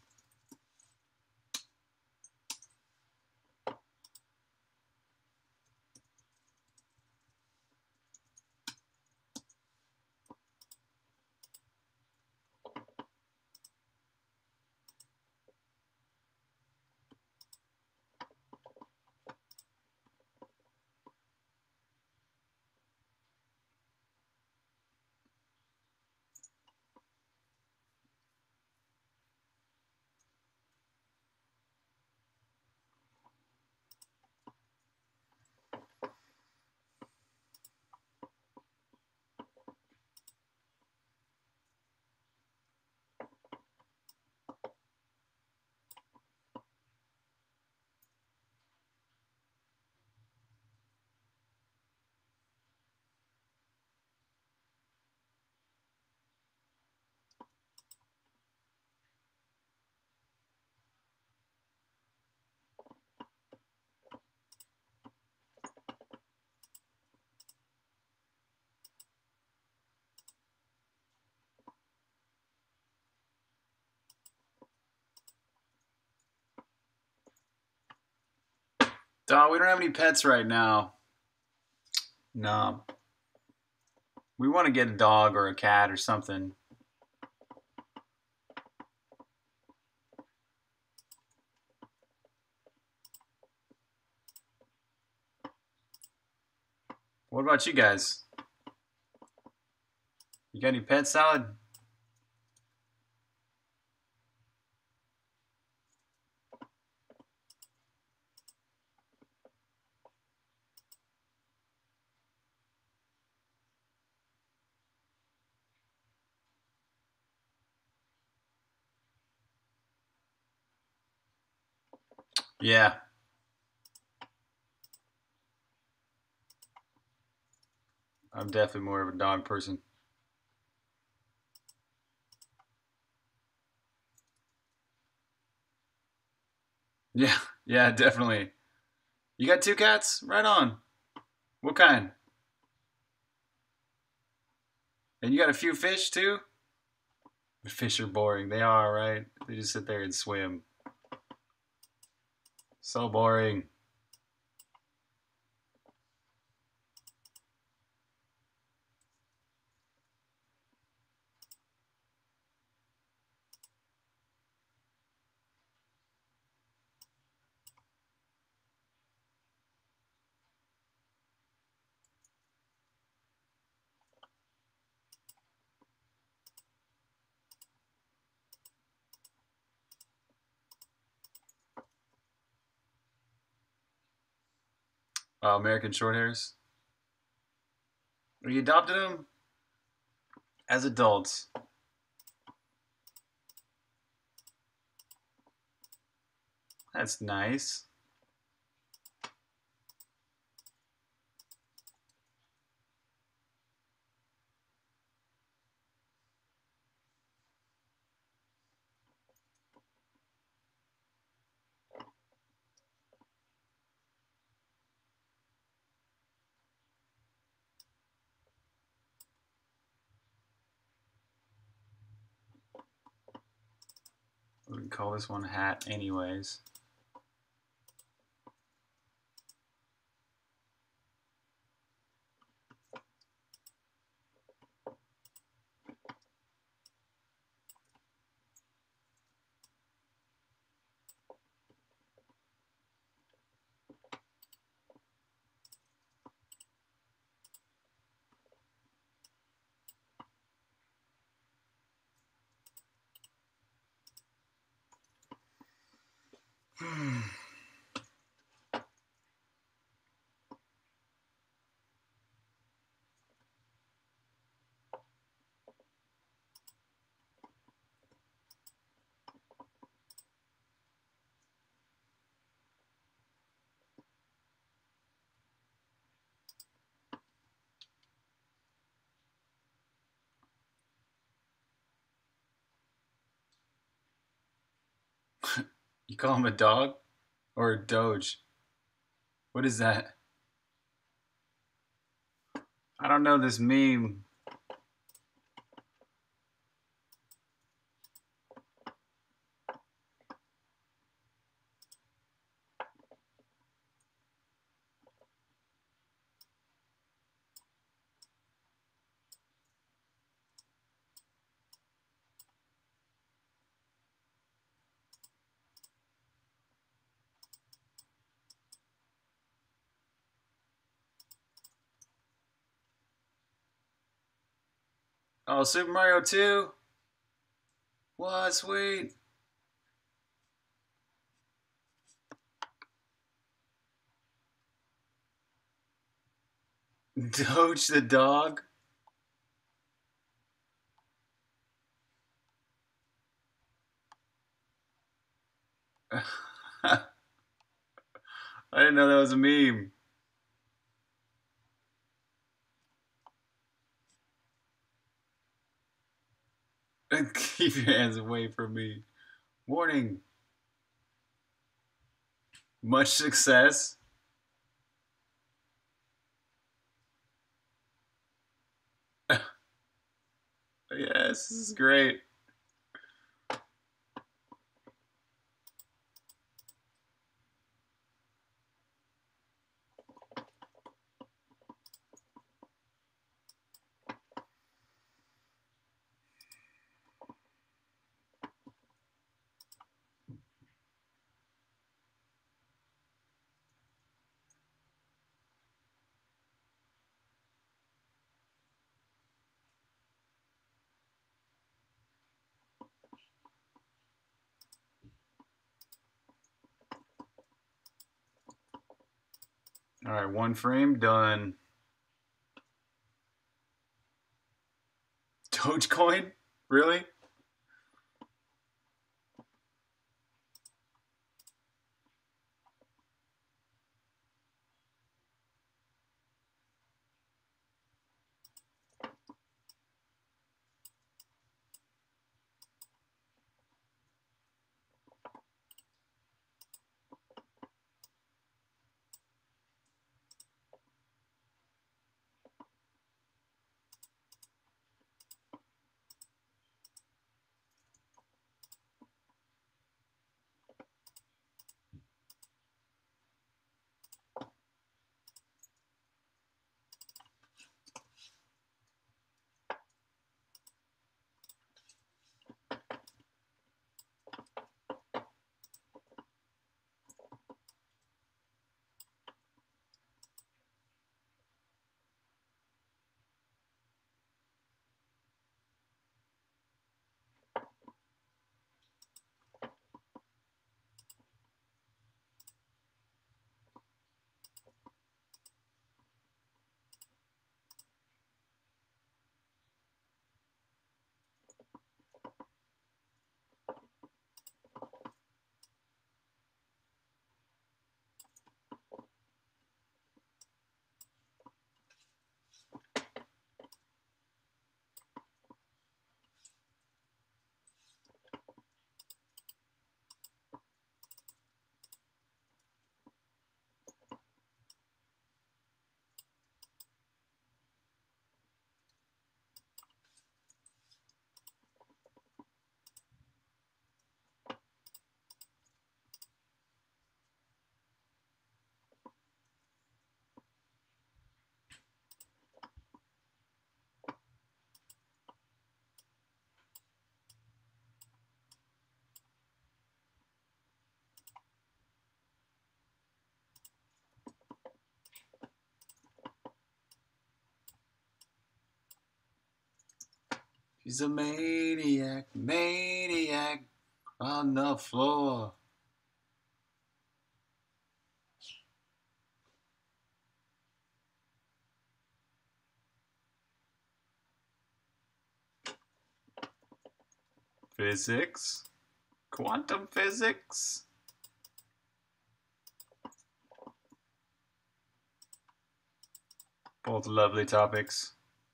Dog, we don't have any pets right now. No. We want to get a dog or a cat or something. What about you guys? You got any pets, Salad? Yeah. I'm definitely more of a dog person. Yeah, yeah, definitely. You got two cats? Right on. What kind? And you got a few fish too? The fish are boring. They are, right? They just sit there and swim. So boring. Uh, American Shorthairs. You adopted them as adults. That's nice. We can call this one Hat anyways. You call him a dog or a doge? What is that? I don't know this meme. Oh, Super Mario two? What, sweet. Doge the dog? I didn't know that was a meme. Keep your hands away from me. Warning. Much success. Yes, this is great. All right, one frame done. Dogecoin? Really? She's a maniac, maniac on the floor. Physics? Quantum physics? Both lovely topics.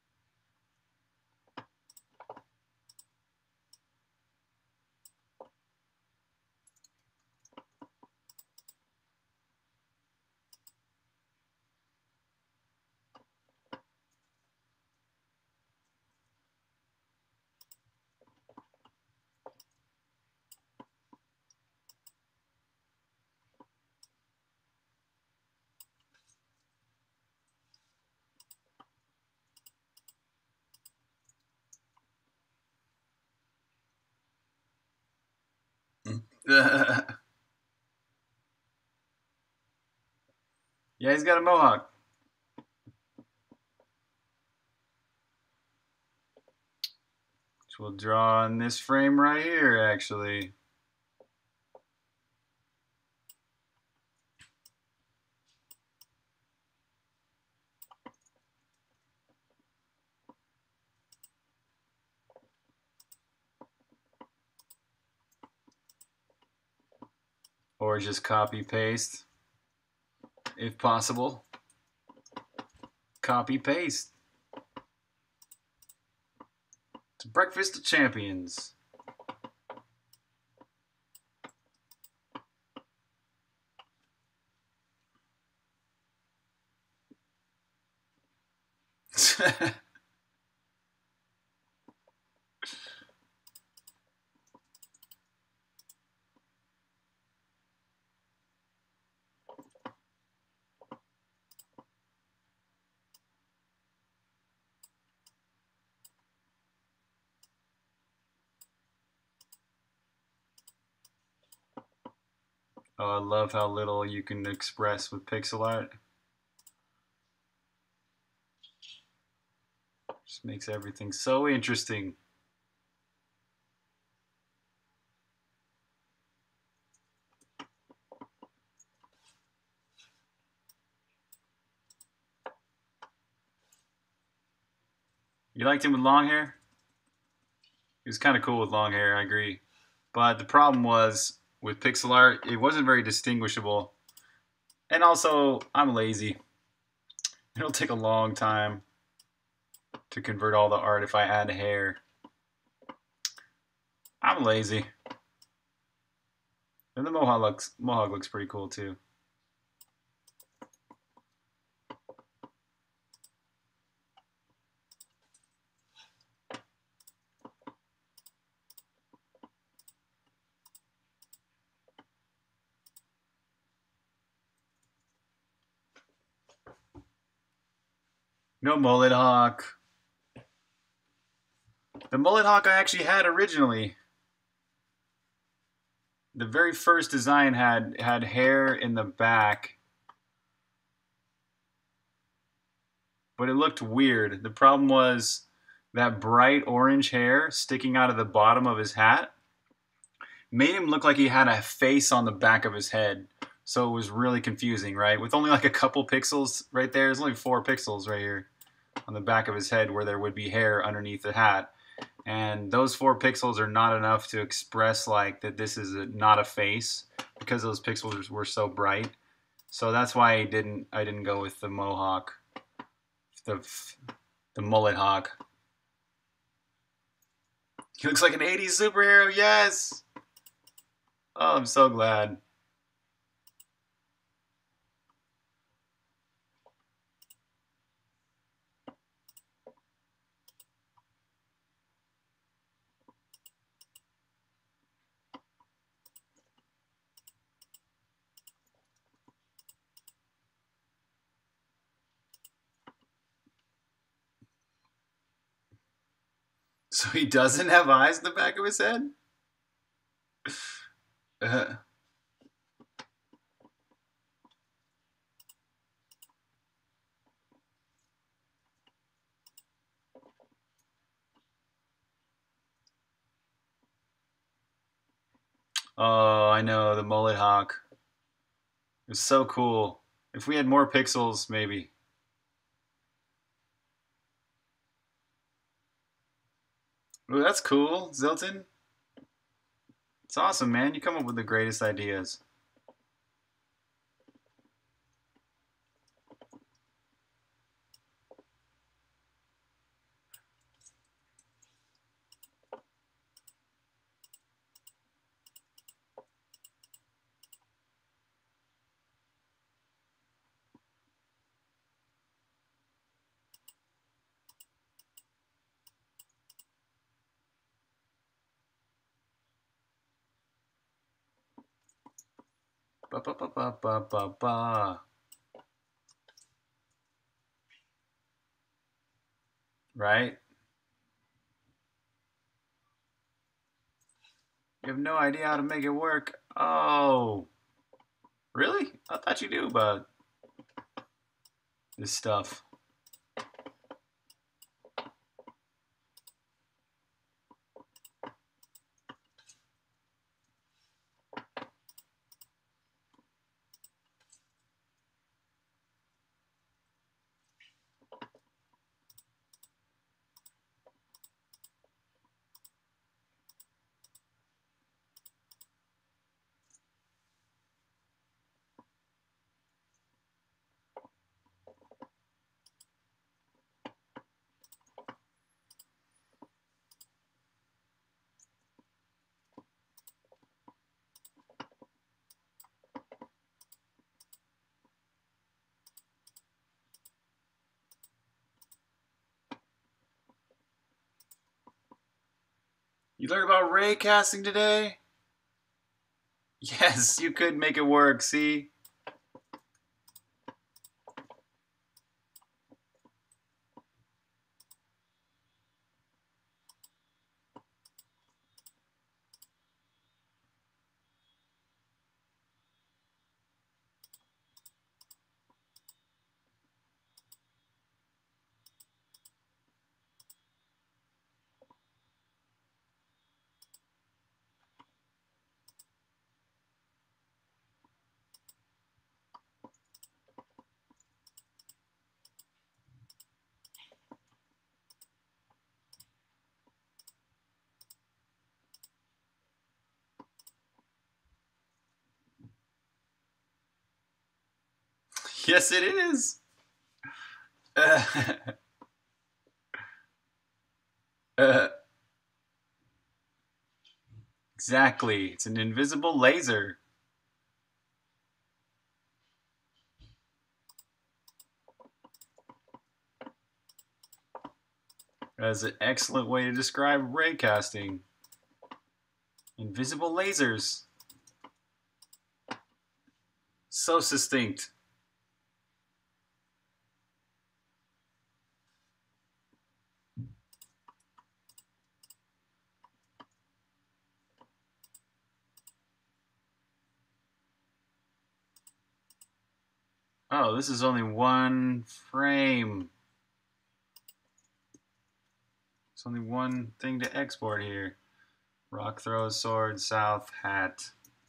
Yeah, he's got a mohawk. Which we'll draw in this frame right here, actually. Or just copy paste, if possible. Copy paste. It's breakfast of champions. Oh, I love how little you can express with pixel art. Just makes everything so interesting. You liked him with long hair? He was kind of cool with long hair, I agree. But the problem was with pixel art, it wasn't very distinguishable. And also, I'm lazy. It'll take a long time to convert all the art if I add hair. I'm lazy. And the mohawk looks mohawk looks pretty cool too. No mullet hawk. The mullet hawk I actually had originally. The very first design had had hair in the back, but it looked weird. The problem was that bright orange hair sticking out of the bottom of his hat made him look like he had a face on the back of his head. So it was really confusing, right? With only like a couple pixels right there, there's only four pixels right here on the back of his head where there would be hair underneath the hat. And those four pixels are not enough to express like that this is a, not a face because those pixels were so bright. So that's why I didn't I didn't go with the mohawk, the the mullet hawk. He looks like an eighties superhero. Yes. Oh, I'm so glad. So he doesn't have eyes in the back of his head? Uh, oh, I know, the mullet hawk. It was so cool. If we had more pixels, maybe. Ooh, that's cool, Zilton. It's awesome, man. You come up with the greatest ideas. Ba ba ba ba ba ba ba. Right? You have no idea how to make it work. Oh. Really? I thought you knew about this stuff. You learned about ray casting today? Yes, you could make it work, see? Yes, it is. Uh, uh, exactly. It's an invisible laser. That's an excellent way to describe ray casting. Invisible lasers. So succinct. Oh, this is only one frame. It's only one thing to export here. Rock throw, sword, south, hat.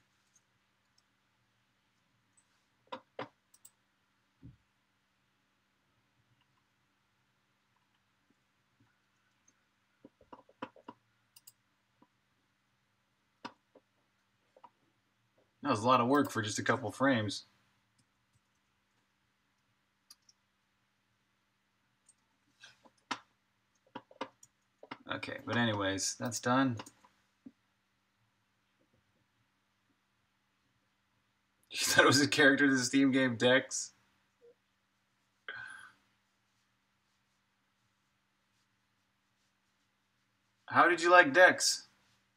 That was a lot of work for just a couple frames. Okay, but anyways, that's done. You thought it was a character to the Steam game Dex? How did you like Dex?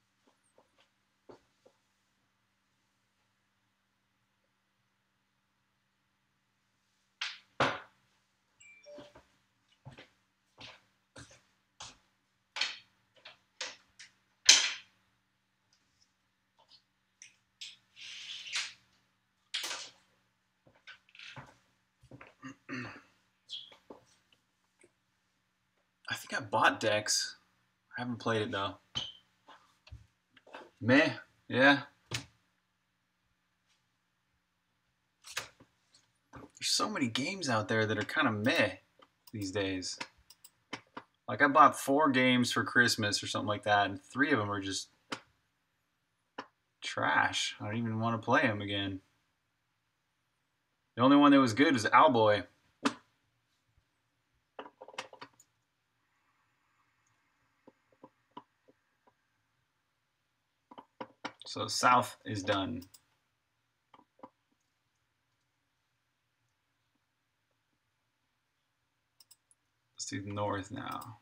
I think I bought Dex. I haven't played it though. Meh, yeah. There's so many games out there that are kind of meh these days. Like I bought four games for Christmas or something like that, and three of them are just trash. I don't even want to play them again. The only one that was good was Owlboy. So south is done. Let's do the north now.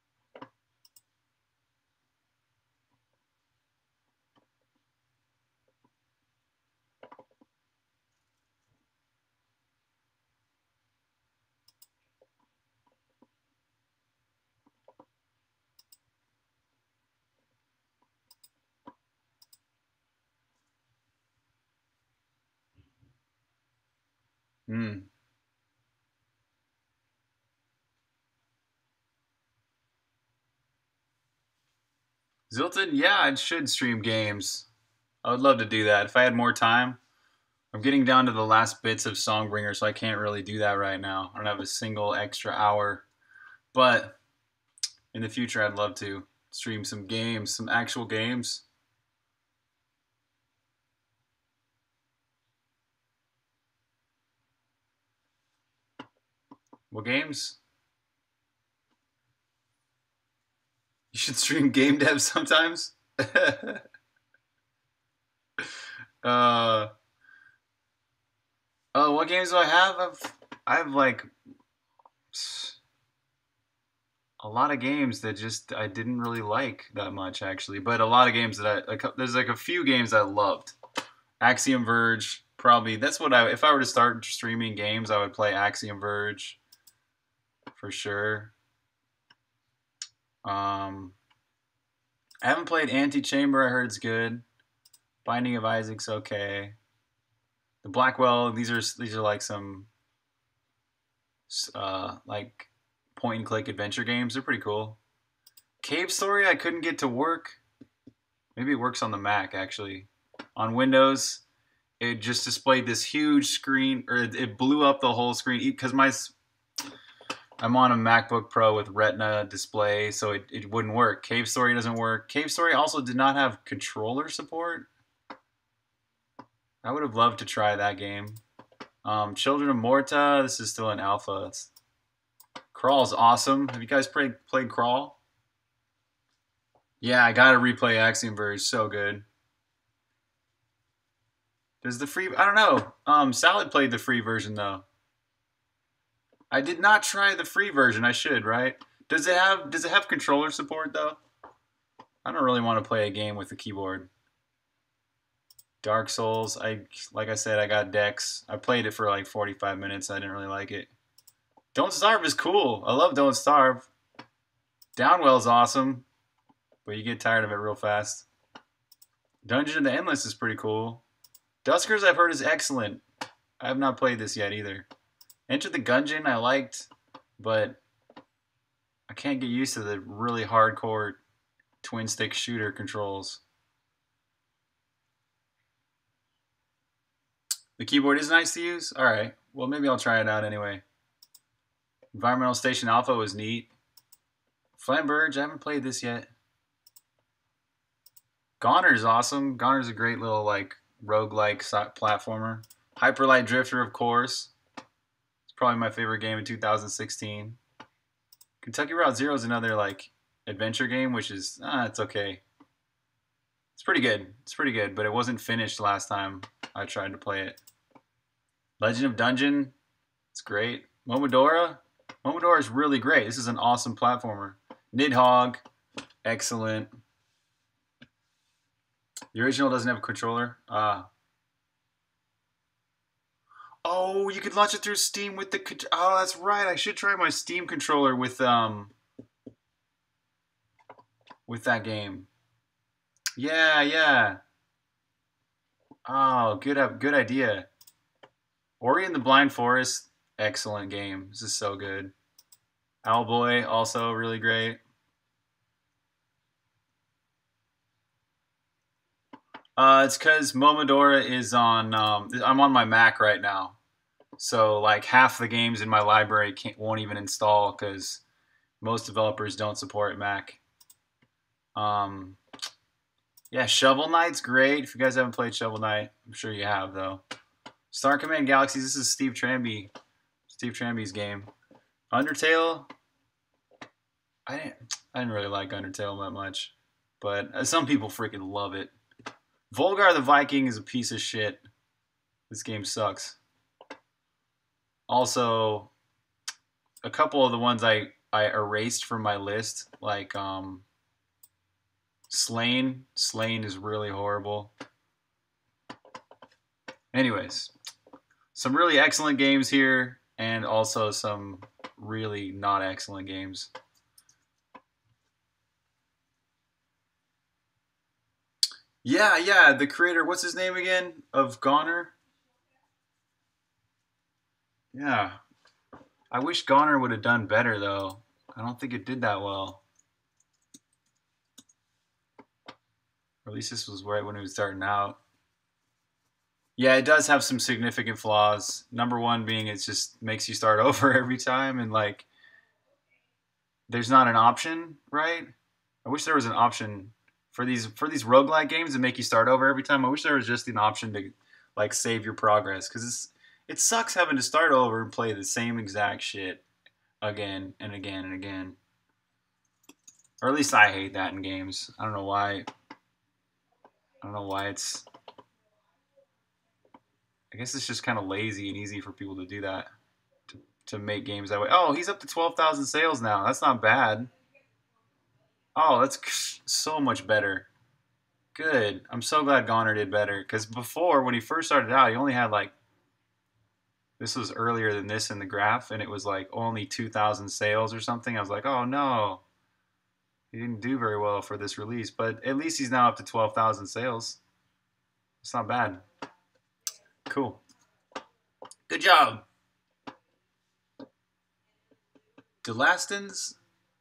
Hmm. Zilton, yeah, I should stream games. I would love to do that if I had more time. I'm getting down to the last bits of Songbringer, so I can't really do that right now. I don't have a single extra hour. But in the future, I'd love to stream some games, some actual games. What games? You should stream game dev sometimes. uh, oh, what games do I have? I've, I have like a lot of games that just I didn't really like that much actually, but a lot of games that I like. There's like a few games I loved. Axiom Verge, probably. That's what I. If I were to start streaming games, I would play Axiom Verge for sure. Um, I haven't played Antichamber. I heard it's good. Binding of Isaac's okay. The Blackwell. These are these are like some uh, like point and click adventure games. They're pretty cool. Cave Story. I couldn't get to work. Maybe it works on the Mac actually. On Windows, it just displayed this huge screen, or it, it blew up the whole screen because my I'm on a MacBook Pro with Retina display, so it, it wouldn't work. Cave Story doesn't work. Cave Story also did not have controller support. I would have loved to try that game. Um, Children of Morta. This is still in alpha. It's, Crawl's awesome. Have you guys played played Crawl? Yeah, I gotta replay Axiom Verge. So good. Does the free? I don't know. Um, Salad played the free version though. I did not try the free version. I should, right? Does it have Does it have controller support though? I don't really want to play a game with the keyboard. Dark Souls. I like I said, I got Dex. I played it for like forty-five minutes. I didn't really like it. Don't Starve is cool. I love Don't Starve. Downwell's awesome, but you get tired of it real fast. Dungeon of the Endless is pretty cool. Duskers I've heard is excellent. I have not played this yet either. Enter the Gungeon I liked, but I can't get used to the really hardcore twin stick shooter controls. The keyboard is nice to use? Alright, well maybe I'll try it out anyway. Environmental Station Alpha was neat. Flamberge, I haven't played this yet. Goner's awesome. Goner's a great little like roguelike platformer. Hyperlight Drifter, of course. It's probably my favorite game in two thousand sixteen. Kentucky Route Zero is another like adventure game, which is ah, it's okay. It's pretty good. It's pretty good, but it wasn't finished last time I tried to play it. Legend of Dungeon, it's great. Momodora, Momodora is really great. This is an awesome platformer. Nidhogg, excellent. The original doesn't have a controller. Ah. Oh, you could launch it through Steam with the. Oh, that's right. I should try my Steam controller with um. With that game. Yeah, yeah. Oh, good, good idea. Ori and the Blind Forest, excellent game. This is so good. Owlboy, also really great. Uh, it's because Momodora is on. Um, I'm on my Mac right now, so like half the games in my library can't, won't even install because most developers don't support Mac. Um, yeah, Shovel Knight's great. If you guys haven't played Shovel Knight, I'm sure you have though. Star Command Galaxies. This is Steve Tramby, Steve Tramby's game. Undertale. I didn't. I didn't really like Undertale that much, but some people freaking love it. Volgar the Viking is a piece of shit. This game sucks. Also, a couple of the ones I, I erased from my list, like um, Slain. Slain is really horrible. Anyways, some really excellent games here, and also some really not excellent games. Yeah, yeah, the creator, what's his name again, of Goner? Yeah. I wish Goner would have done better, though. I don't think it did that well. Or at least this was right when it was starting out. Yeah, it does have some significant flaws. Number one being it just makes you start over every time, and, like, there's not an option, right? I wish there was an option for these for these roguelike games that make you start over every time. I wish there was just an option to like save your progress, because it's it sucks having to start over and play the same exact shit again and again and again. Or at least I hate that in games. I don't know why. I don't know why it's. I guess it's just kind of lazy and easy for people to do that, to to make games that way. Oh, he's up to twelve thousand sales now. That's not bad. Oh, that's so much better. Good. I'm so glad Goner did better. Because before, when he first started out, he only had like... This was earlier than this in the graph, and it was like only two thousand sales or something. I was like, oh no. He didn't do very well for this release. But at least he's now up to twelve thousand sales. It's not bad. Cool. Good job. Delastins...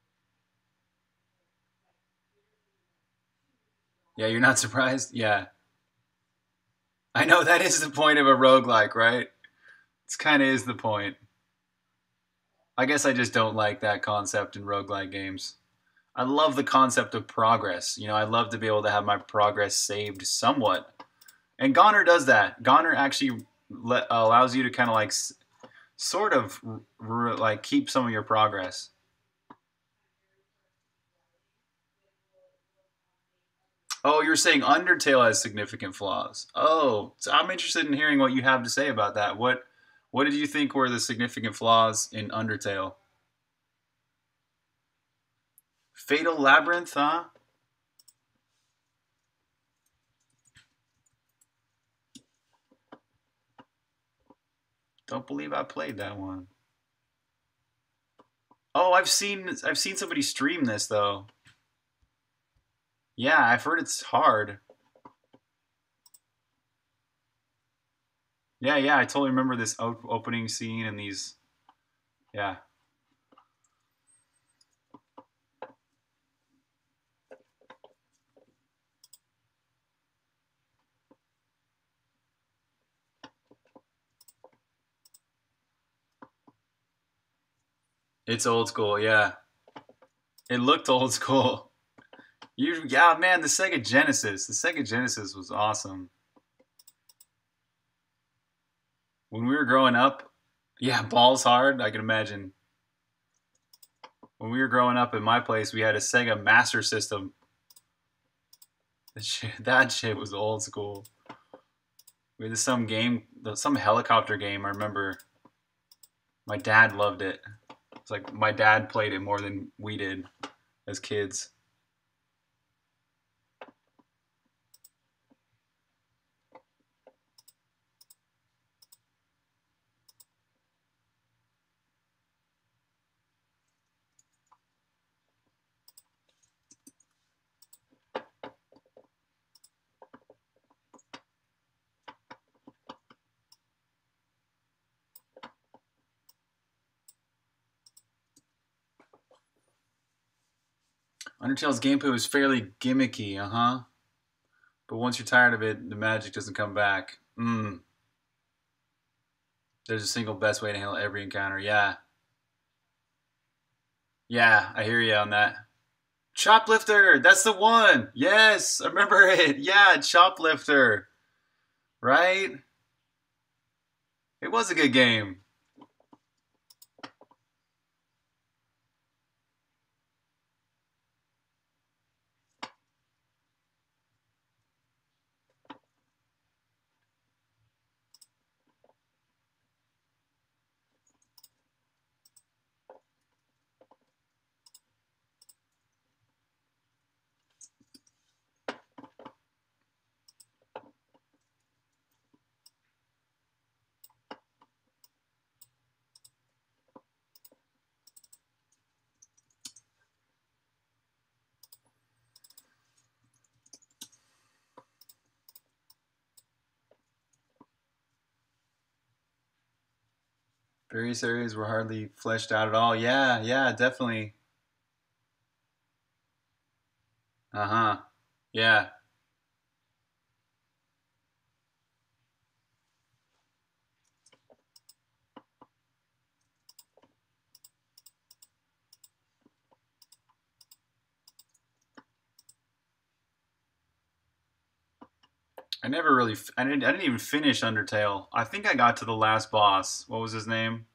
Yeah, you're not surprised? Yeah. I know that is the point of a roguelike, right? It's kind of is the point. I guess I just don't like that concept in roguelike games. I love the concept of progress. You know, I love to be able to have my progress saved somewhat. And Goner does that. Goner actually let, allows you to kind of like sort of r- like keep some of your progress. Oh, you're saying Undertale has significant flaws. Oh, so I'm interested in hearing what you have to say about that. What what did you think were the significant flaws in Undertale? Fatal Labyrinth, huh? Don't believe I played that one. Oh, I've seen I've seen somebody stream this though. Yeah, I've heard it's hard. Yeah, yeah, I totally remember this op- opening scene and these. Yeah, it's old school. Yeah, it looked old school. You, yeah, man, the Sega Genesis. The Sega Genesis was awesome. When we were growing up, yeah, balls hard. I can imagine. When we were growing up in my place, we had a Sega Master System. That shit, that shit was old school. We had some game, some helicopter game. I remember my dad loved it. It's like my dad played it more than we did as kids. Undertale's gameplay was fairly gimmicky, uh huh. But once you're tired of it, the magic doesn't come back. Mm. There's a single best way to handle every encounter. Yeah. Yeah, I hear you on that. Choplifter, that's the one. Yes, I remember it. Yeah, Choplifter. Right? It was a good game. Various areas were hardly fleshed out at all. Yeah, yeah, definitely. Uh huh. Yeah. I never really. I didn't. I didn't even finish Undertale. I think I got to the last boss. What was his name?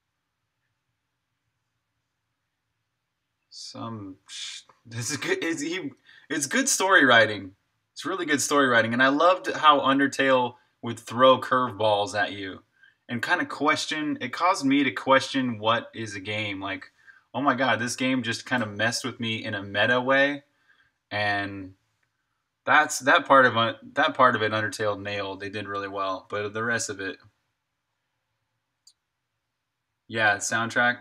Some. This is good. It's, he. It's good story writing. It's really good story writing, and I loved how Undertale would throw curveballs at you, and kind of question. It caused me to question what is a game. Like, oh my god, this game just kind of messed with me in a meta way, and that's that part of it. That part of it, Undertale nailed. They did really well, but the rest of it, yeah, soundtrack.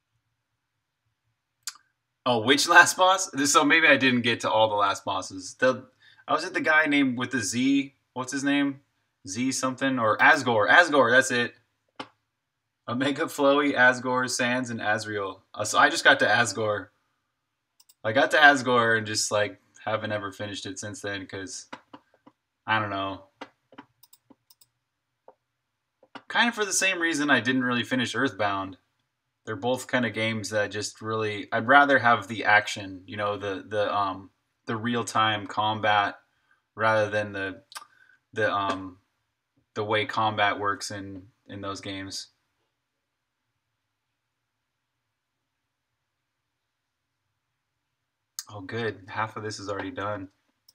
Oh, which last boss? So maybe I didn't get to all the last bosses. The I was at the guy named with the Z. What's his name? Z something or Asgore. Asgore. That's it. Omega Flowy, Asgore, Sans, and Asriel. Uh, so I just got to Asgore. I got to Asgore and just like haven't ever finished it since then because I don't know. Kind of for the same reason I didn't really finish Earthbound. They're both kind of games that just really I'd rather have the action, you know, the the um the real time combat rather than the the um the way combat works in in those games. Oh, good. Half of this is already done.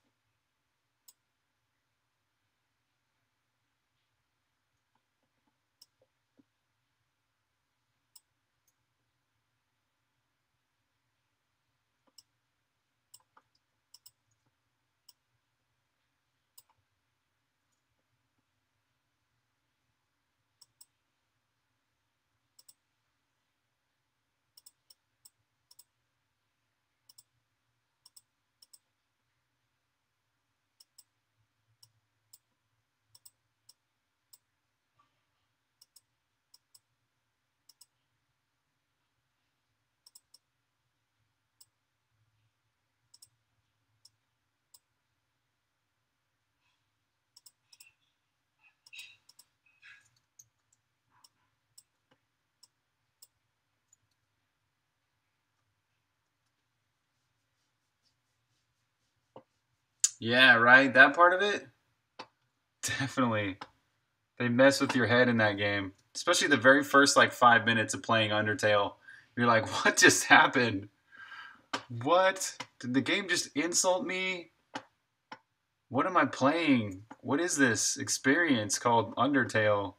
Yeah, right. That part of it, definitely. They mess with your head in that game, especially the very first like five minutes of playing Undertale. You're like, what just happened? What? Did the game just insult me? What am I playing? What is this experience called Undertale?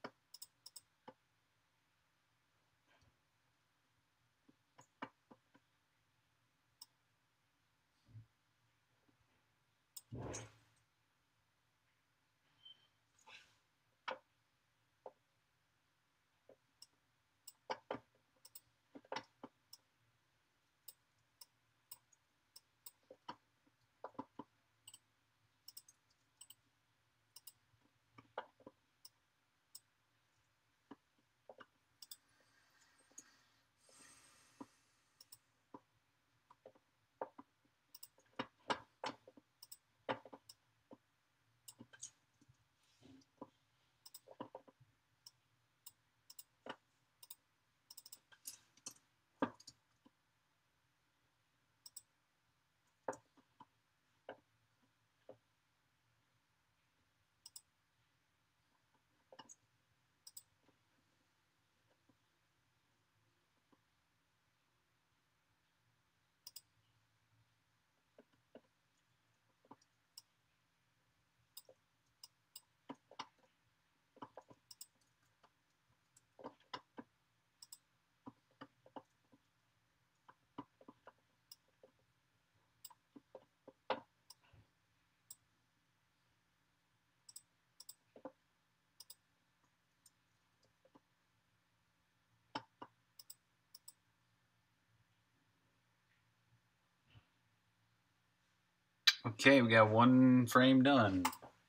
Okay, we got one frame done.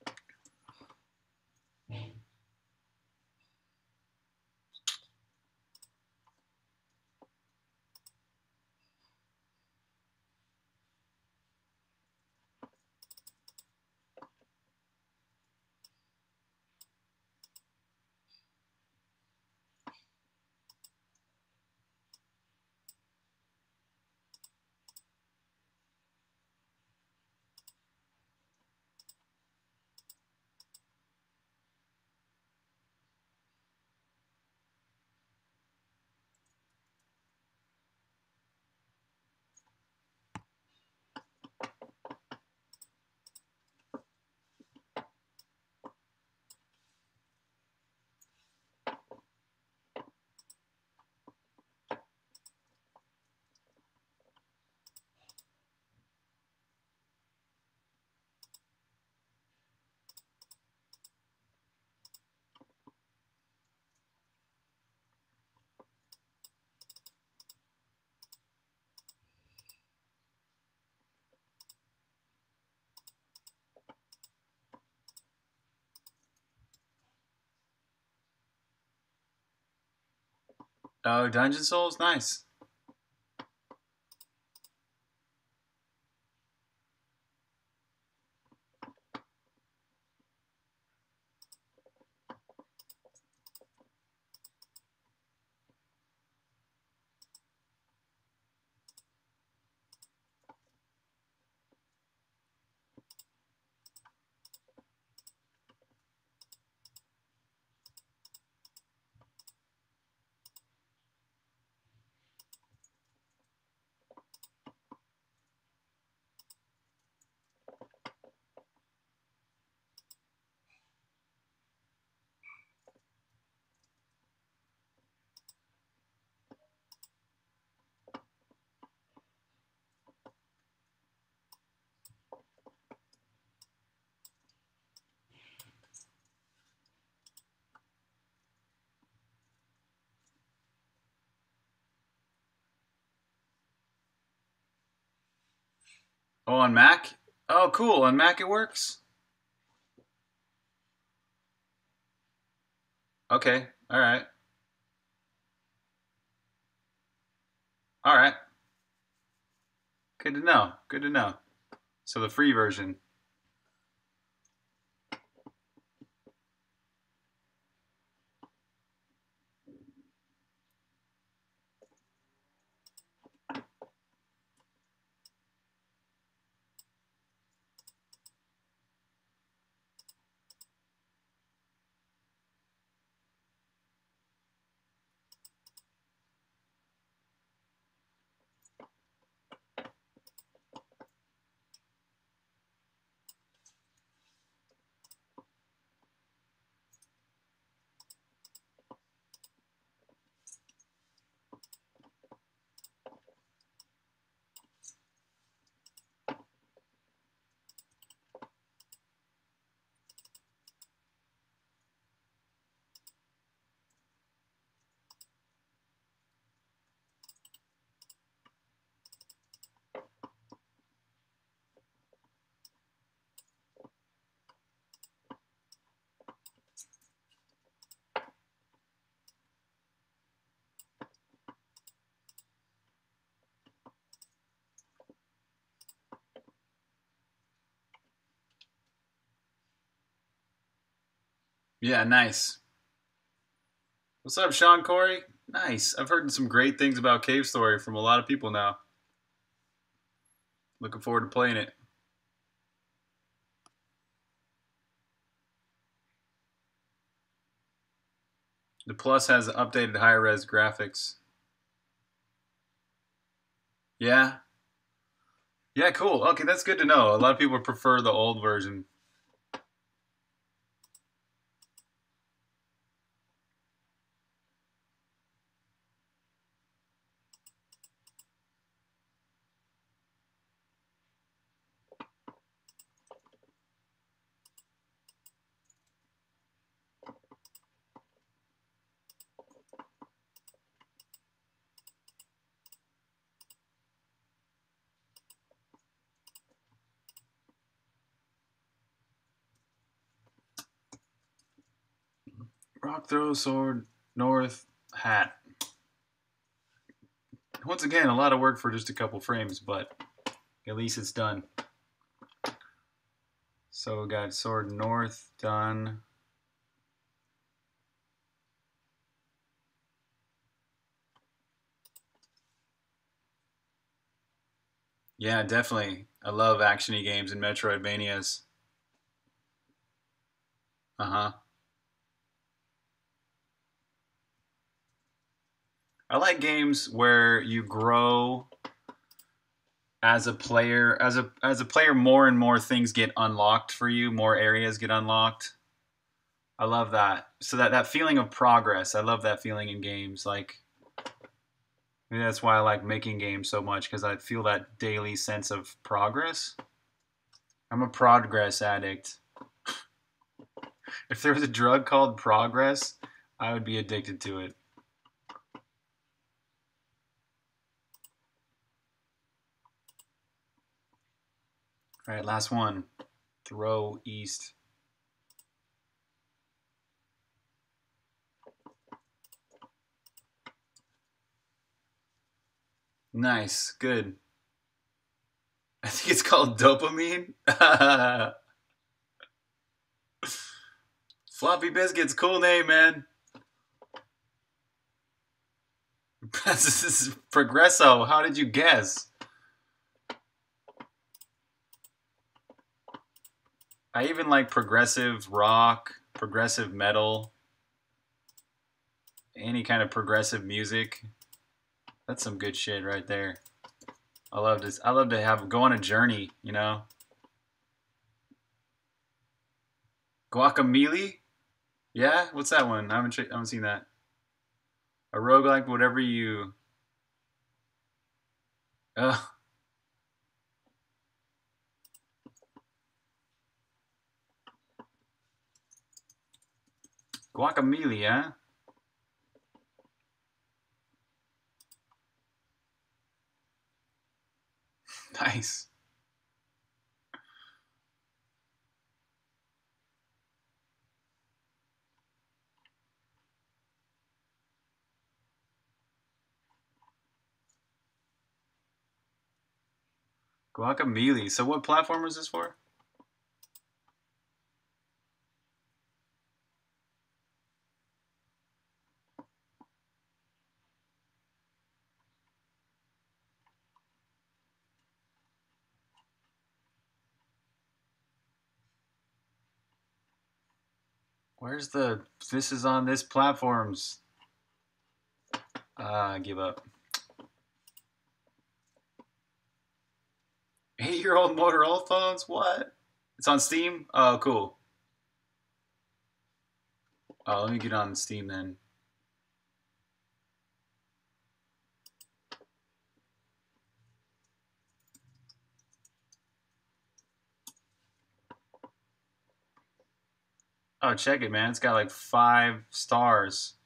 Oh, Dungeon Souls? Nice. Oh, on Mac? Oh, cool. On Mac it works? Okay. All right. All right. Good to know. Good to know. So the free version. Yeah, nice. What's up, Sean Corey? Nice. I've heard some great things about Cave Story from a lot of people now. Looking forward to playing it. The Plus has updated higher res graphics. Yeah. Yeah, cool. Okay, that's good to know. A lot of people prefer the old version. Rock throw, sword, north, hat. Once again, a lot of work for just a couple frames, but at least it's done. So we got sword north done. Yeah, definitely. I love actiony games and Metroidvanias. Uh huh. I like games where you grow as a player. As a as a player, more and more things get unlocked for you. More areas get unlocked. I love that. So that that feeling of progress. I love that feeling in games. Like maybe that's why I like making games so much because I feel that daily sense of progress. I'm a progress addict. If there was a drug called progress, I would be addicted to it. All right, last one. Throw east. Nice, good. I think it's called dopamine. Floppy Biscuits, cool name, man. This is Progresso. How did you guess? I even like progressive rock, progressive metal, any kind of progressive music. That's some good shit right there. I love this. I love to have go on a journey, you know. Guacamole? Yeah, what's that one? I haven't I haven't seen that. A roguelike, whatever you. Uh, Guacamole, huh? Nice. Guacamole. So what platform is this for? Where's the... This is on this platforms. Ah, uh, give up. Eight-year-old Motorola phones? What? It's on Steam? Oh, cool. Oh, let me get on Steam then. Oh, check it, man. It's got like five stars.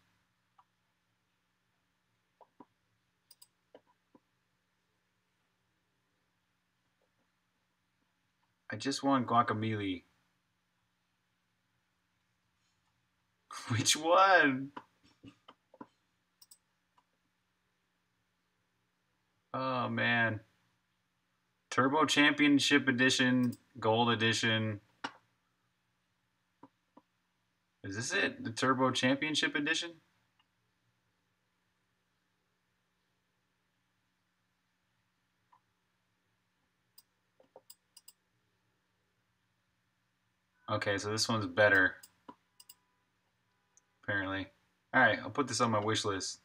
I just want guacamole. Which one? Oh, man. Turbo Championship Edition, Gold Edition. Is this it? The Turbo Championship Edition? Okay, so this one's better. Apparently. Alright, I'll put this on my wish list.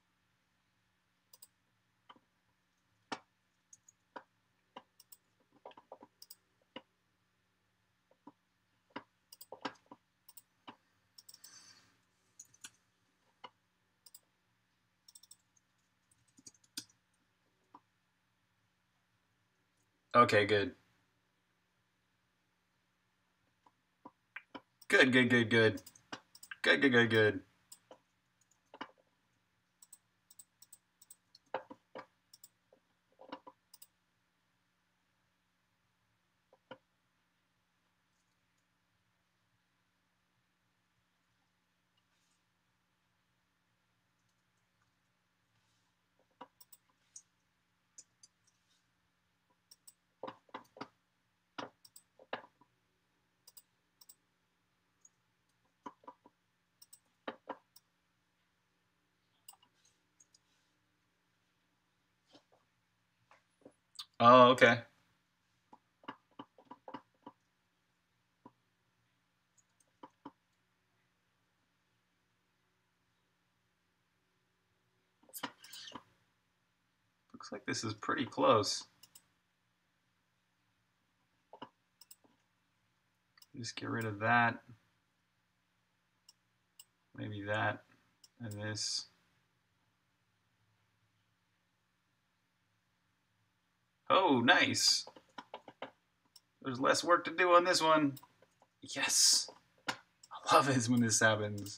Okay, good. Good, good, good, good. Good, good, good, good. Oh, okay. Looks like this is pretty close. Just get rid of that. Maybe that and this. Oh, nice. There's less work to do on this one. Yes. I love it when this happens.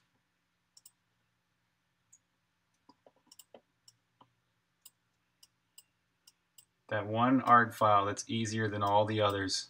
That one art file that's easier than all the others.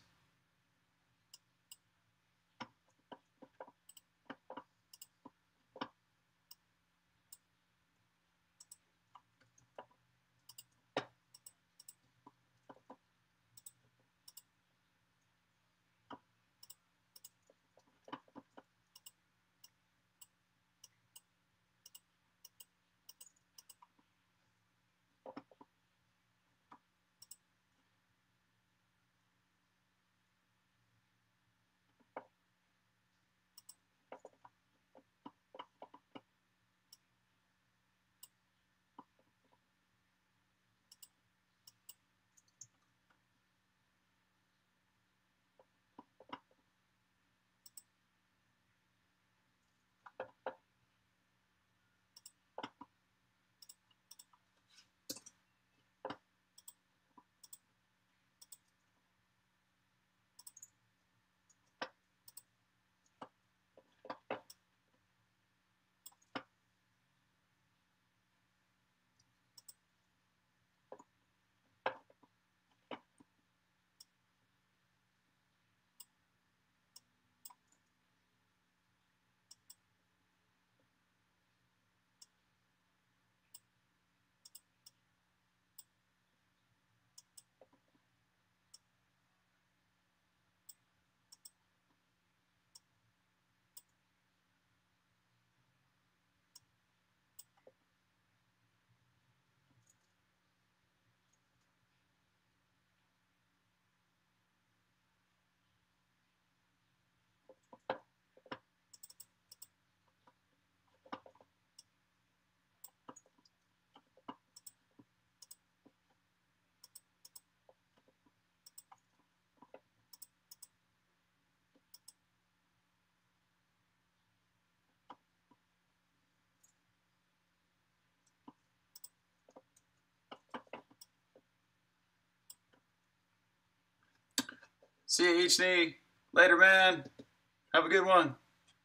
See you, H D. Later, man. Have a good one.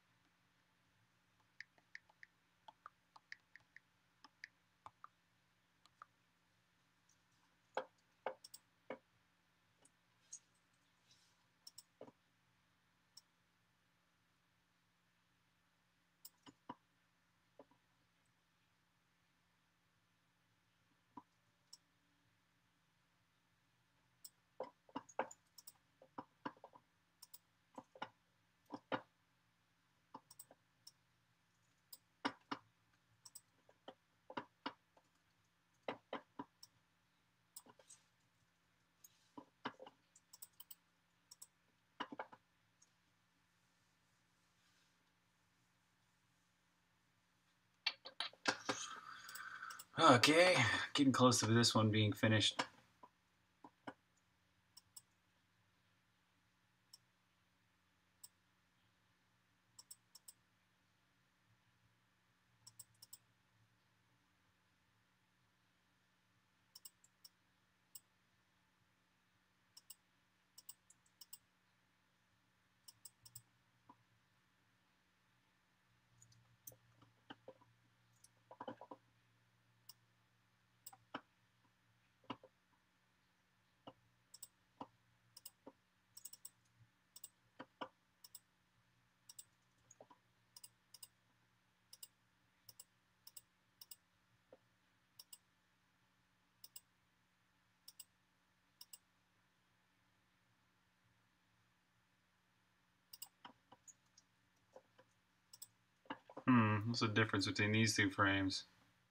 Okay, getting close to this one being finished. Hmm, what's the difference between these two frames?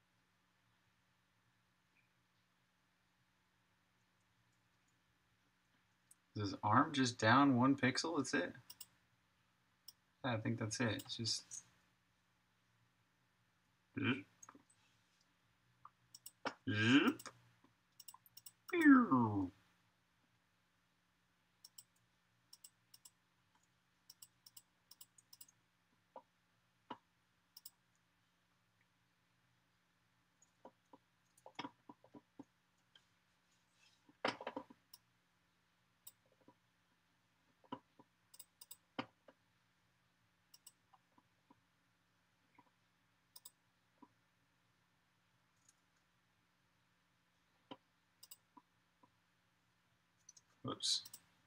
Is his arm just down one pixel? That's it? Yeah, I think that's it. It's just... Zip. Zip. Pew. Whoops.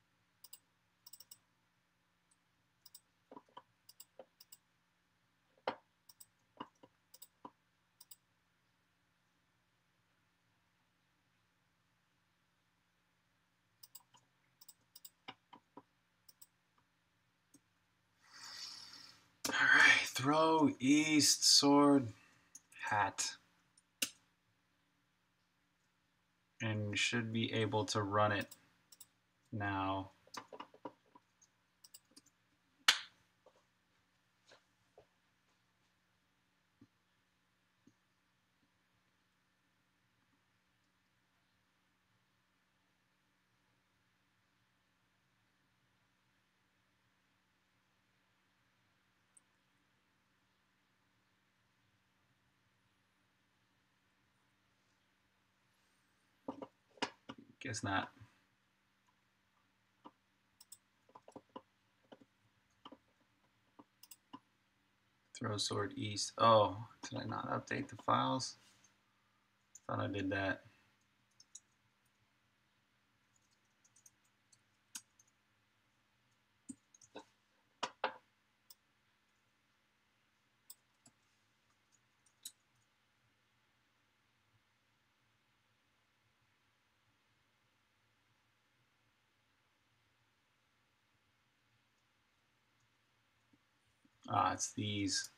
Alright, throw, east, sword, hat. And we should be able to run it now. Guess not. Throw sword east. Oh, did I not update the files? Thought I did that. Ah, it's these.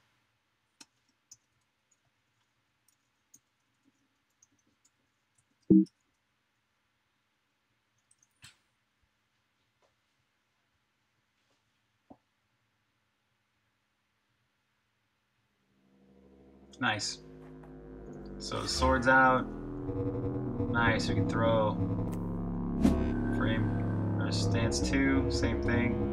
Nice. So the sword's out. Nice, we can throw. Frame or stance two, same thing.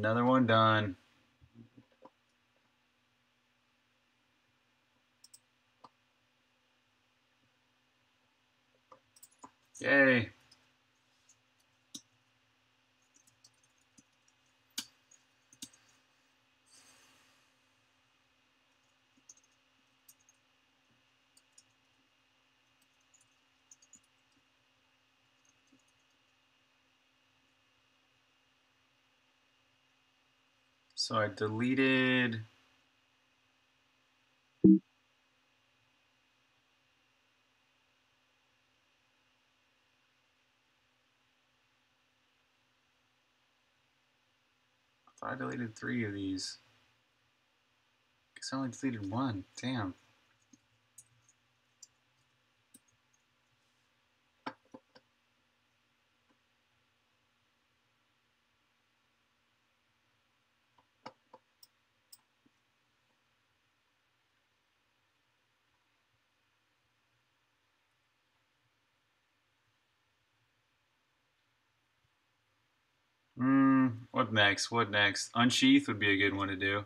Another one done. Yay. So I deleted I deleted three of these. Guess I only deleted one. Damn. Hmm. What next? What next? Unsheath would be a good one to do.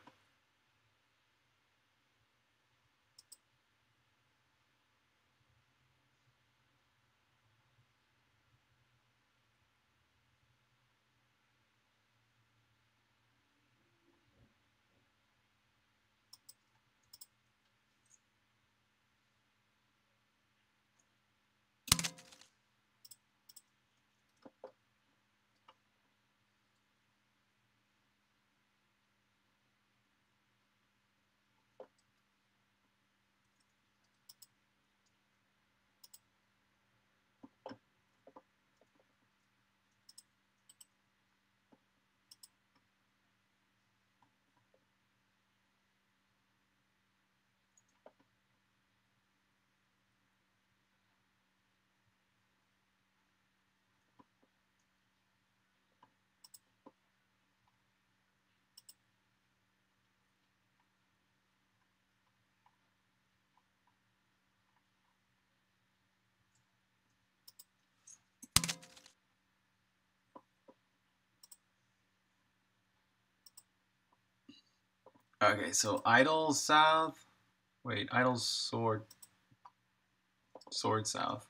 Okay, so idle south. Wait, idle sword. Sword south.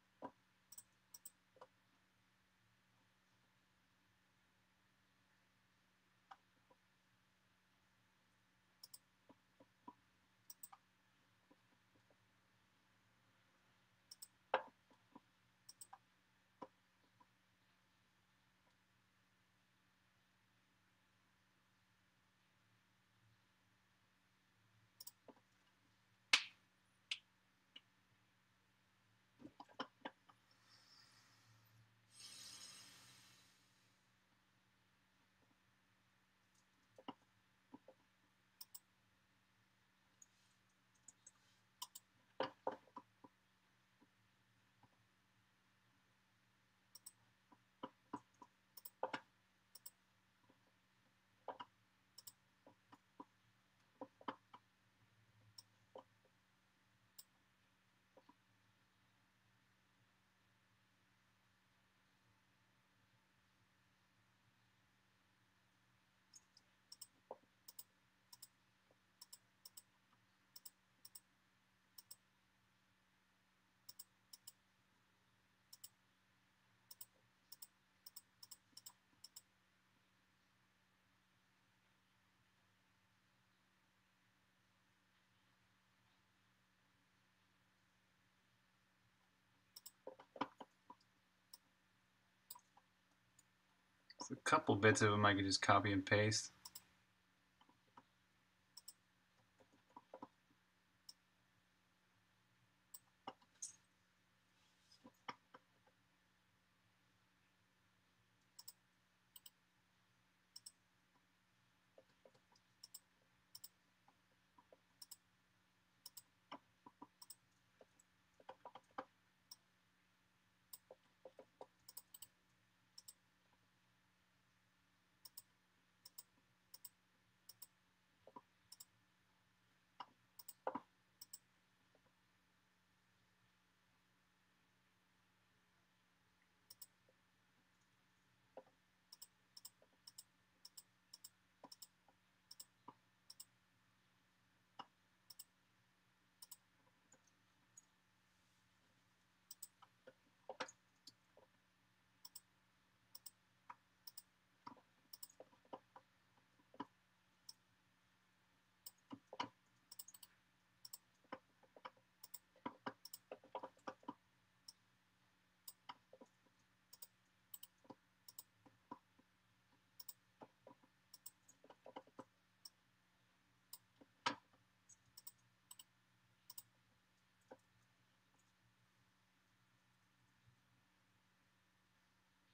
So a couple bits of them I could just copy and paste.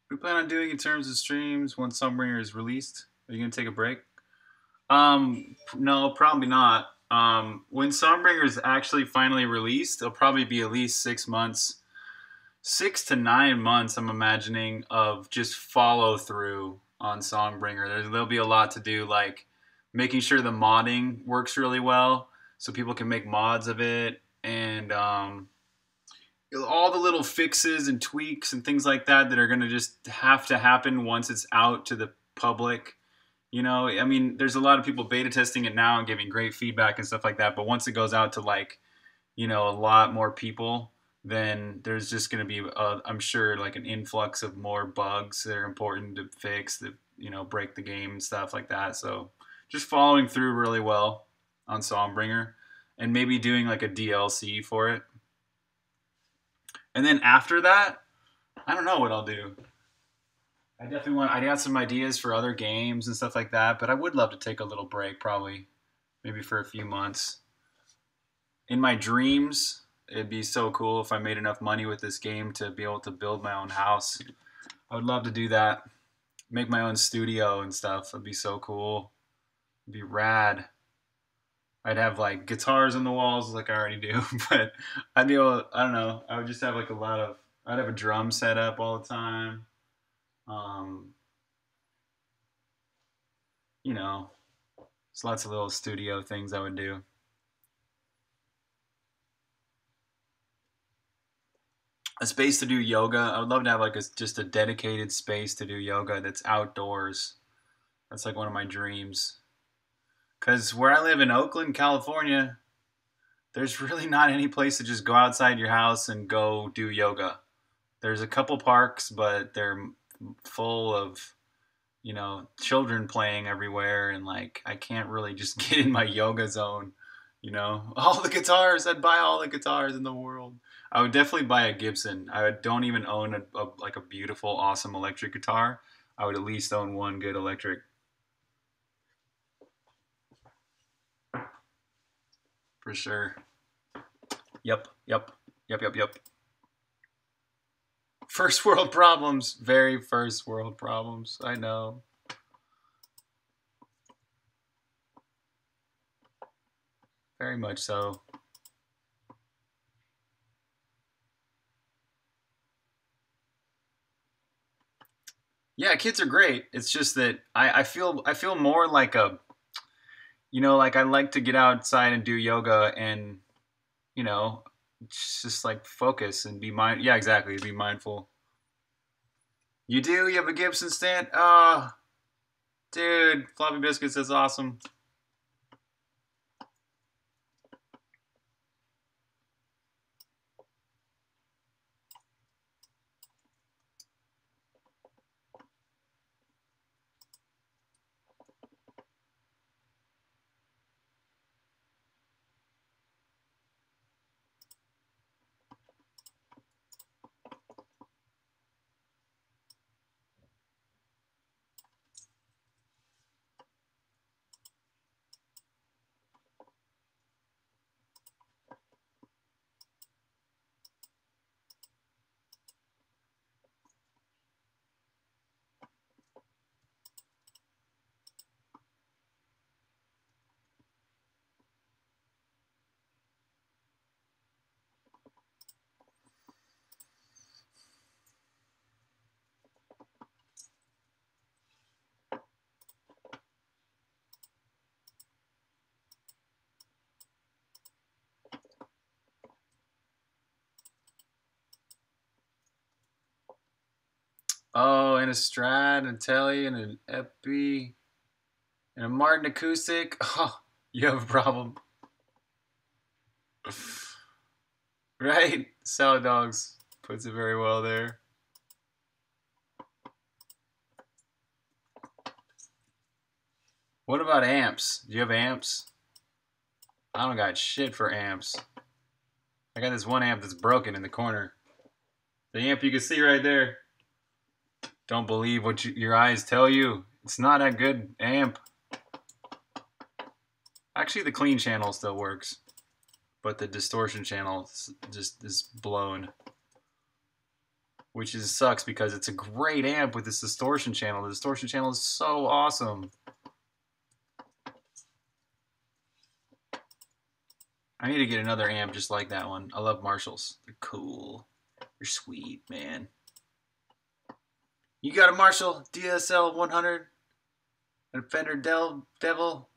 we plan on doing in terms of streams once Songbringer is released? Are you gonna take a break? Um, no, probably not. Um, when Songbringer is actually finally released, it'll probably be at least six months, six to nine months. I'm imagining of just follow through on Songbringer. There's, there'll be a lot to do, like making sure the modding works really well, so people can make mods of it, and um, all the little fixes and tweaks and things like that that are going to just have to happen once it's out to the public. You know, I mean, there's a lot of people beta testing it now and giving great feedback and stuff like that. But once it goes out to, like, you know, a lot more people, then there's just going to be, uh, I'm sure, like an influx of more bugs that are important to fix that, you know, break the game and stuff like that. So just following through really well on Songbringer and maybe doing like a D L C for it. And then after that, I don't know what I'll do. I definitely want. I got some ideas for other games and stuff like that, but I would love to take a little break, probably, maybe for a few months. In my dreams, it'd be so cool if I made enough money with this game to be able to build my own house. I would love to do that. Make my own studio and stuff. It'd be so cool. It'd be rad. I'd have like guitars on the walls like I already do, but I'd be able. I don't know. I would just have like a lot of. I'd have a drum set up all the time. Um, you know, there's lots of little studio things I would do. A space to do yoga. I would love to have like a, just a dedicated space to do yoga that's outdoors. That's like one of my dreams. Because where I live in Oakland, California, there's really not any place to just go outside your house and go do yoga. There's a couple parks, but they're full of, you know, children playing everywhere, and like I can't really just get in my yoga zone. You know, all the guitars. I'd buy all the guitars in the world. I would definitely buy a Gibson. I don't even own a, a like a beautiful, awesome electric guitar. I would at least own one good electric. For sure. Yep, yep, yep, yep, yep. First world problems. Very first world problems. I know. Very much so. Yeah, kids are great. It's just that I, I feel I feel more like a, you know, like I like to get outside and do yoga and, you know, just like focus and be mind. Yeah, exactly. Be mindful. You do? You have a Gibson stand? Oh, dude, floppy biscuits is awesome. Oh, and a Strat, and a Telly, and an Epi, and a Martin acoustic. Oh, you have a problem. Right? Salad Dogs puts it very well there. What about amps? Do you have amps? I don't got shit for amps. I got this one amp that's broken in the corner. The amp you can see right there. Don't believe what you, your eyes tell you. It's not a good amp. Actually, the clean channel still works, but the distortion channel just is blown. which is sucks because it's a great amp with this distortion channel. The distortion channel is so awesome. I need to get another amp just like that one. I love Marshalls. They're cool. They're sweet, man. You got a Marshall D S L one hundred? A Fender Del Devil?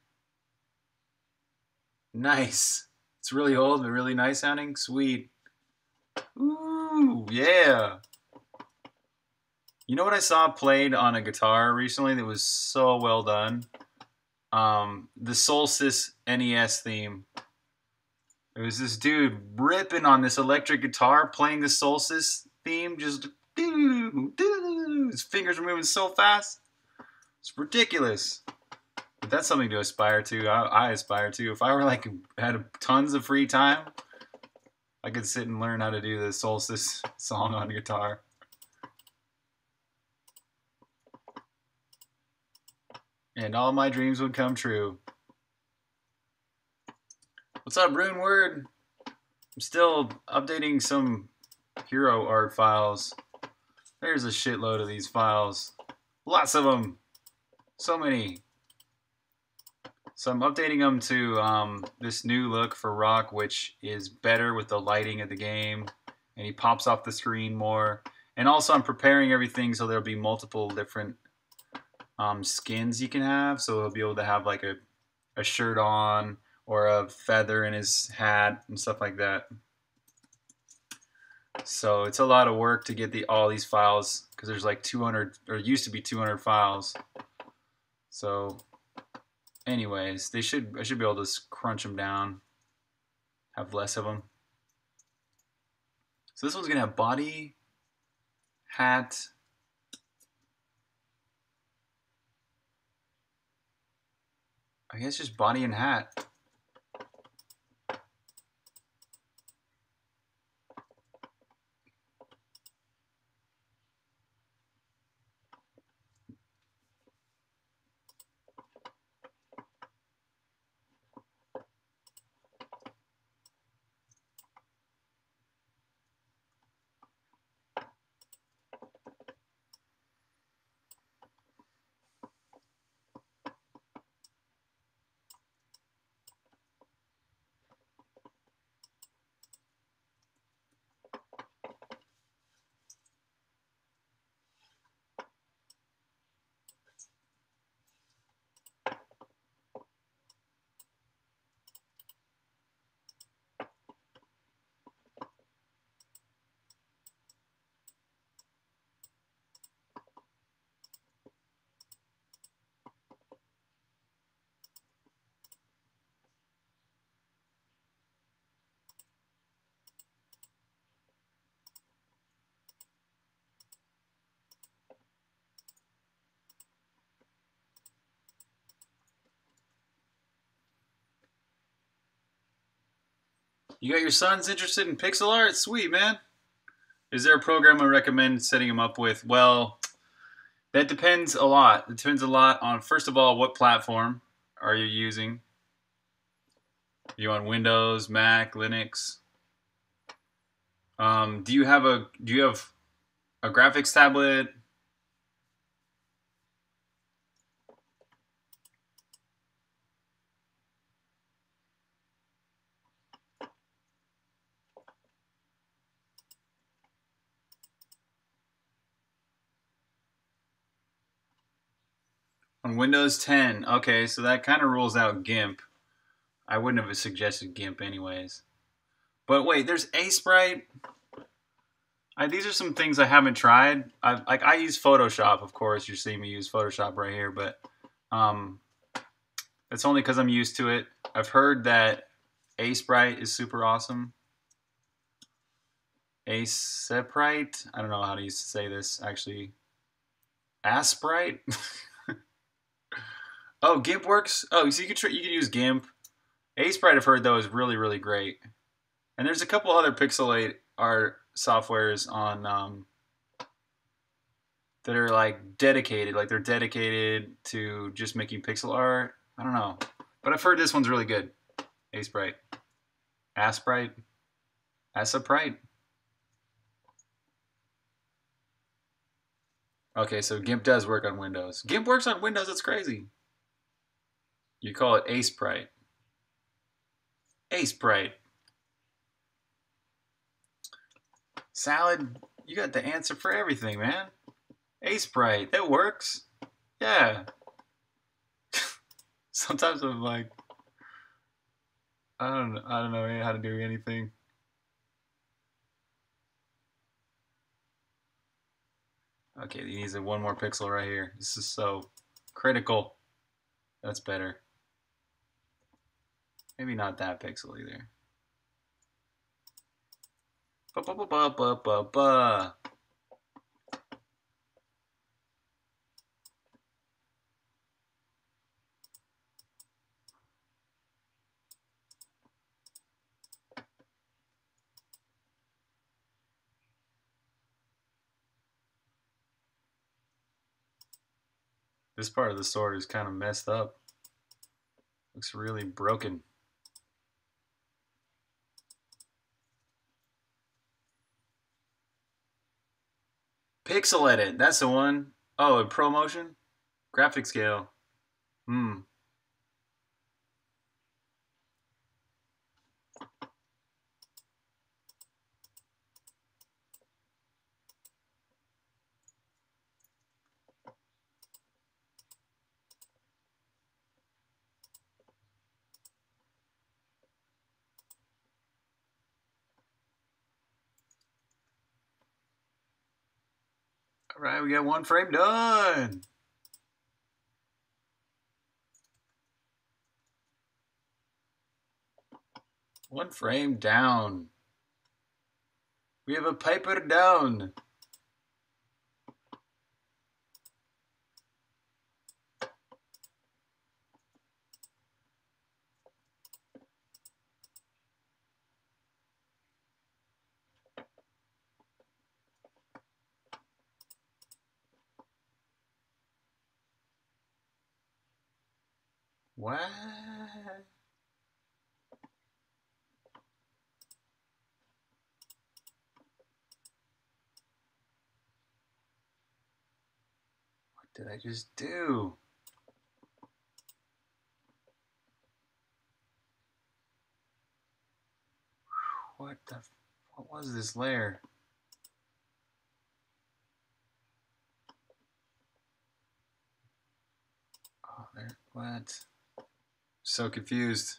Nice. It's really old but really nice sounding. Sweet. Ooh, yeah. You know what I saw played on a guitar recently that was so well done? Um, the Solstice N E S theme. It was this dude ripping on this electric guitar playing the Solstice theme, just doo, doo. His fingers were moving so fast. It's ridiculous. But that's something to aspire to. I, I aspire to. If I were like had tons of free time, I could sit and learn how to do the Solstice song on guitar. And all my dreams would come true. What's up, Rune Word? I'm still updating some hero art files. There's a shitload of these files. Lots of them. So many. So I'm updating them to um, this new look for Rock, which is better with the lighting of the game. And he pops off the screen more. And also I'm preparing everything so there'll be multiple different um, skins you can have. So he'll be able to have like a, a shirt on, or a feather in his hat and stuff like that. So it's a lot of work to get the all these files because there's like two hundred, or used to be two hundred files. So anyways, they should I should be able to crunch them down, have less of them. So this one's gonna have body, hat, I guess just body and hat. You got your sons interested in pixel art? Sweet, man. Is there a program I recommend setting him up with? Well, that depends a lot. It depends a lot on, first of all, what platform are you using? Are you on Windows, Mac, Linux? Um, do you have a do you have a graphics tablet? On Windows ten. Okay, so that kind of rules out GIMP. I wouldn't have suggested GIMP anyways. But wait, there's Aseprite. I, these are some things I haven't tried. I like I use Photoshop, of course. You're seeing me use Photoshop right here, but um, that's only because I'm used to it. I've heard that Aseprite is super awesome. Aseprite. I don't know how to say this actually. Asprite. Oh, GIMP works. Oh, so you could try, you could use GIMP. Aseprite, I've heard though, is really really great. And there's a couple other pixel art softwares on um, that are like dedicated, like they're dedicated to just making pixel art. I don't know, but I've heard this one's really good. Aseprite, Asprite, Asaprite. Okay, so GIMP does work on Windows. GIMP works on Windows, that's crazy. You call it Ace Sprite. Ace Sprite. Salad, you got the answer for everything, man. Ace Sprite, that works. Yeah. Sometimes I'm like, I don't, I don't know how to do anything. Okay, he needs a one more pixel right here. This is so critical. That's better. Maybe not that pixel either. Ba ba ba ba ba ba ba. This part of the sword is kind of messed up. Looks really broken. Pixel edit, that's the one. Oh, and ProMotion? Graphic scale. Hmm. All right, we got one frame done. One frame down. We have a paper down. What? What did I just do? What the? What was this layer? Oh, there. What? So confused.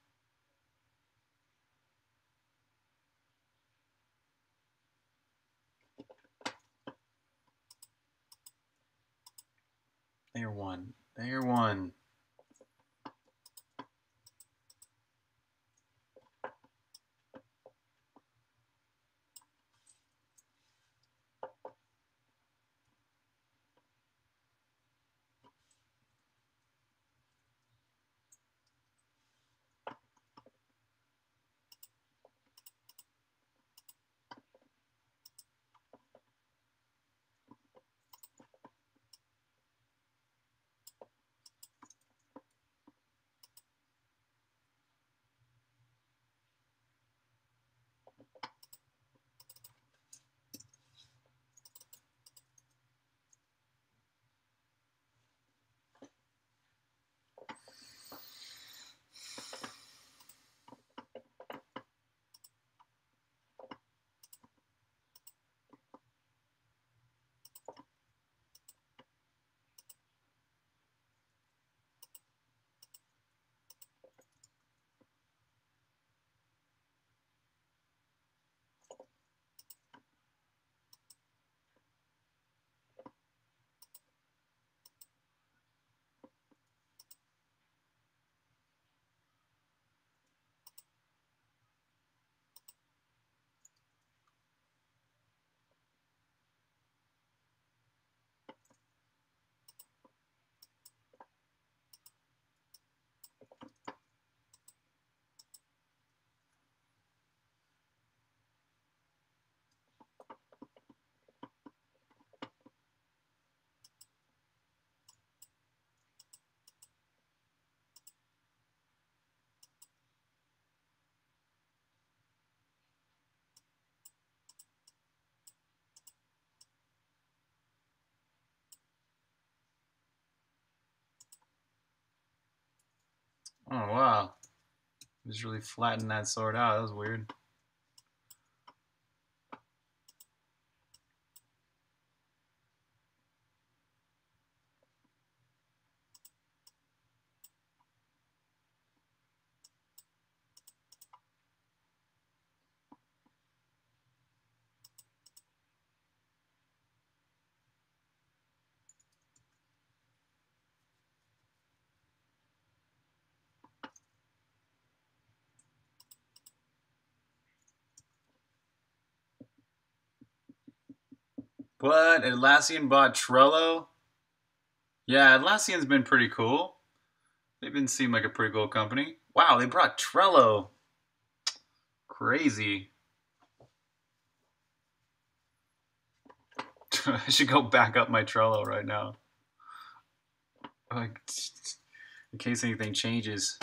Layer one. Layer one. Oh wow. Just really flattened that sword out. That was weird. What? Atlassian bought Trello? Yeah, Atlassian's been pretty cool. They've been seem like a pretty cool company. Wow, they brought Trello. Crazy. I should go back up my Trello right now. Like, in case anything changes.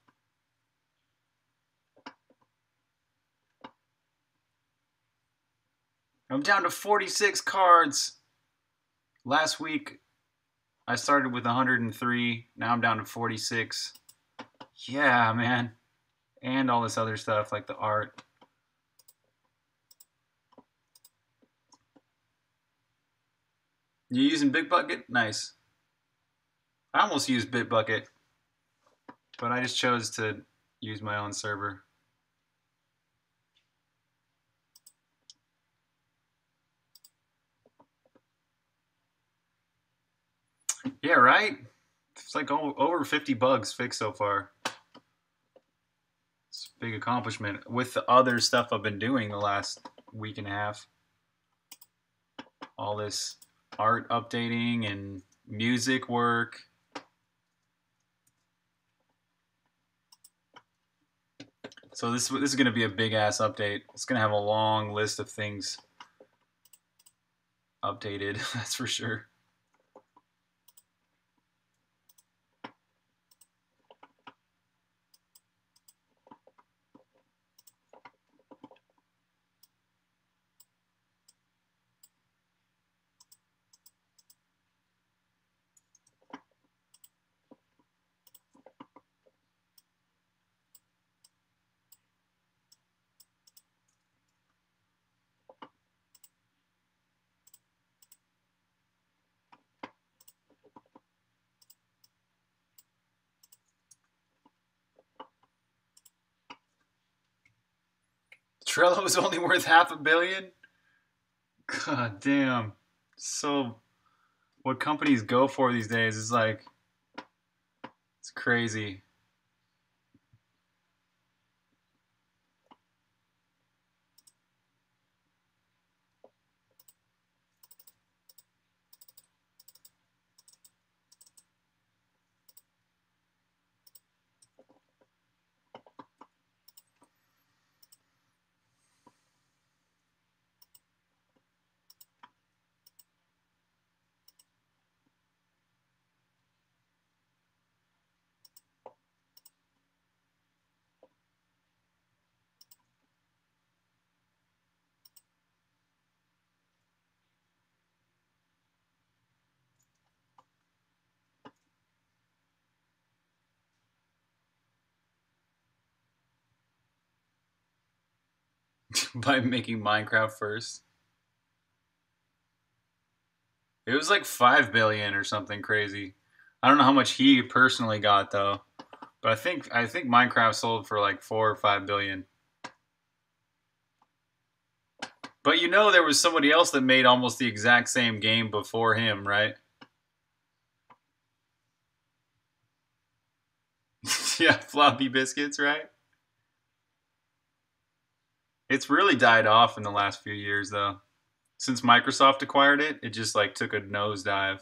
I'm down to forty-six cards. Last week, I started with one hundred three. Now I'm down to forty-six. Yeah, man. And all this other stuff like the art. You using Bitbucket? Nice. I almost used Bitbucket, but I just chose to use my own server. Yeah, right? It's like over fifty bugs fixed so far. It's a big accomplishment with the other stuff I've been doing the last week and a half. All this art updating and music work. So this this is going to be a big ass update. It's going to have a long list of things updated, that's for sure. Trello is only worth half a billion? God damn. So what companies go for these days is like, it's crazy. By making Minecraft first. It was like five billion or something crazy. I don't know how much he personally got though, but I think I think Minecraft sold for like four or five billion. But you know there was somebody else that made almost the exact same game before him, right? Yeah, floppy biscuits, right? It's really died off in the last few years though. Since Microsoft acquired it, it just like took a nosedive.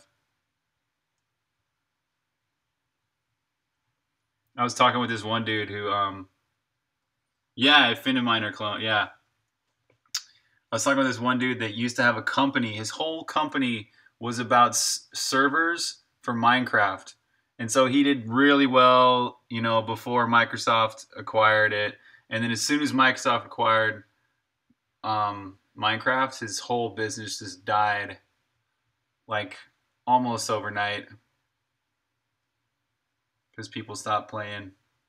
I was talking with this one dude who, um, yeah, Finneminer clone, yeah. I was talking with this one dude that used to have a company. His whole company was about s- servers for Minecraft, and so he did really well, you know, before Microsoft acquired it. And then as soon as Microsoft acquired um, Minecraft, his whole business just died, like almost overnight, because people stopped playing.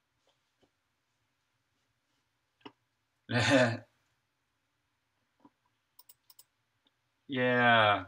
Yeah.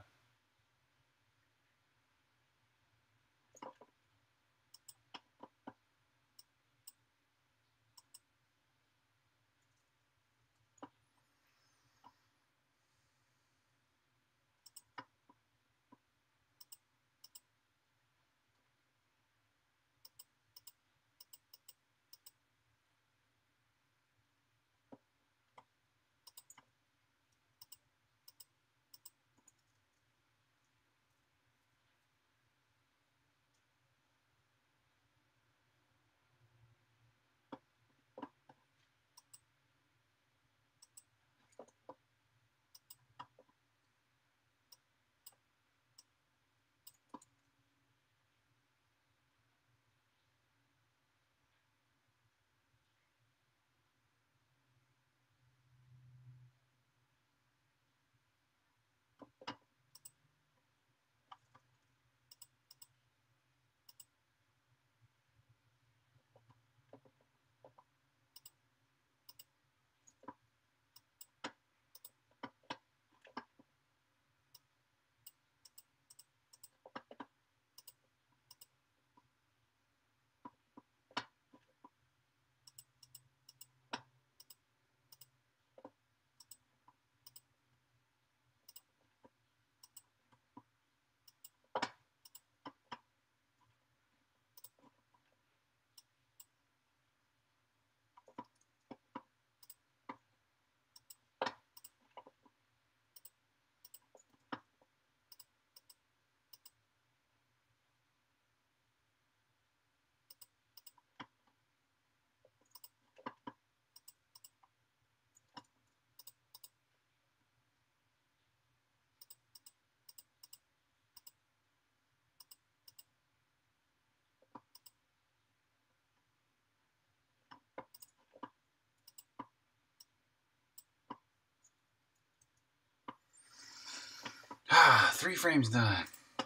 Ah, three frames done.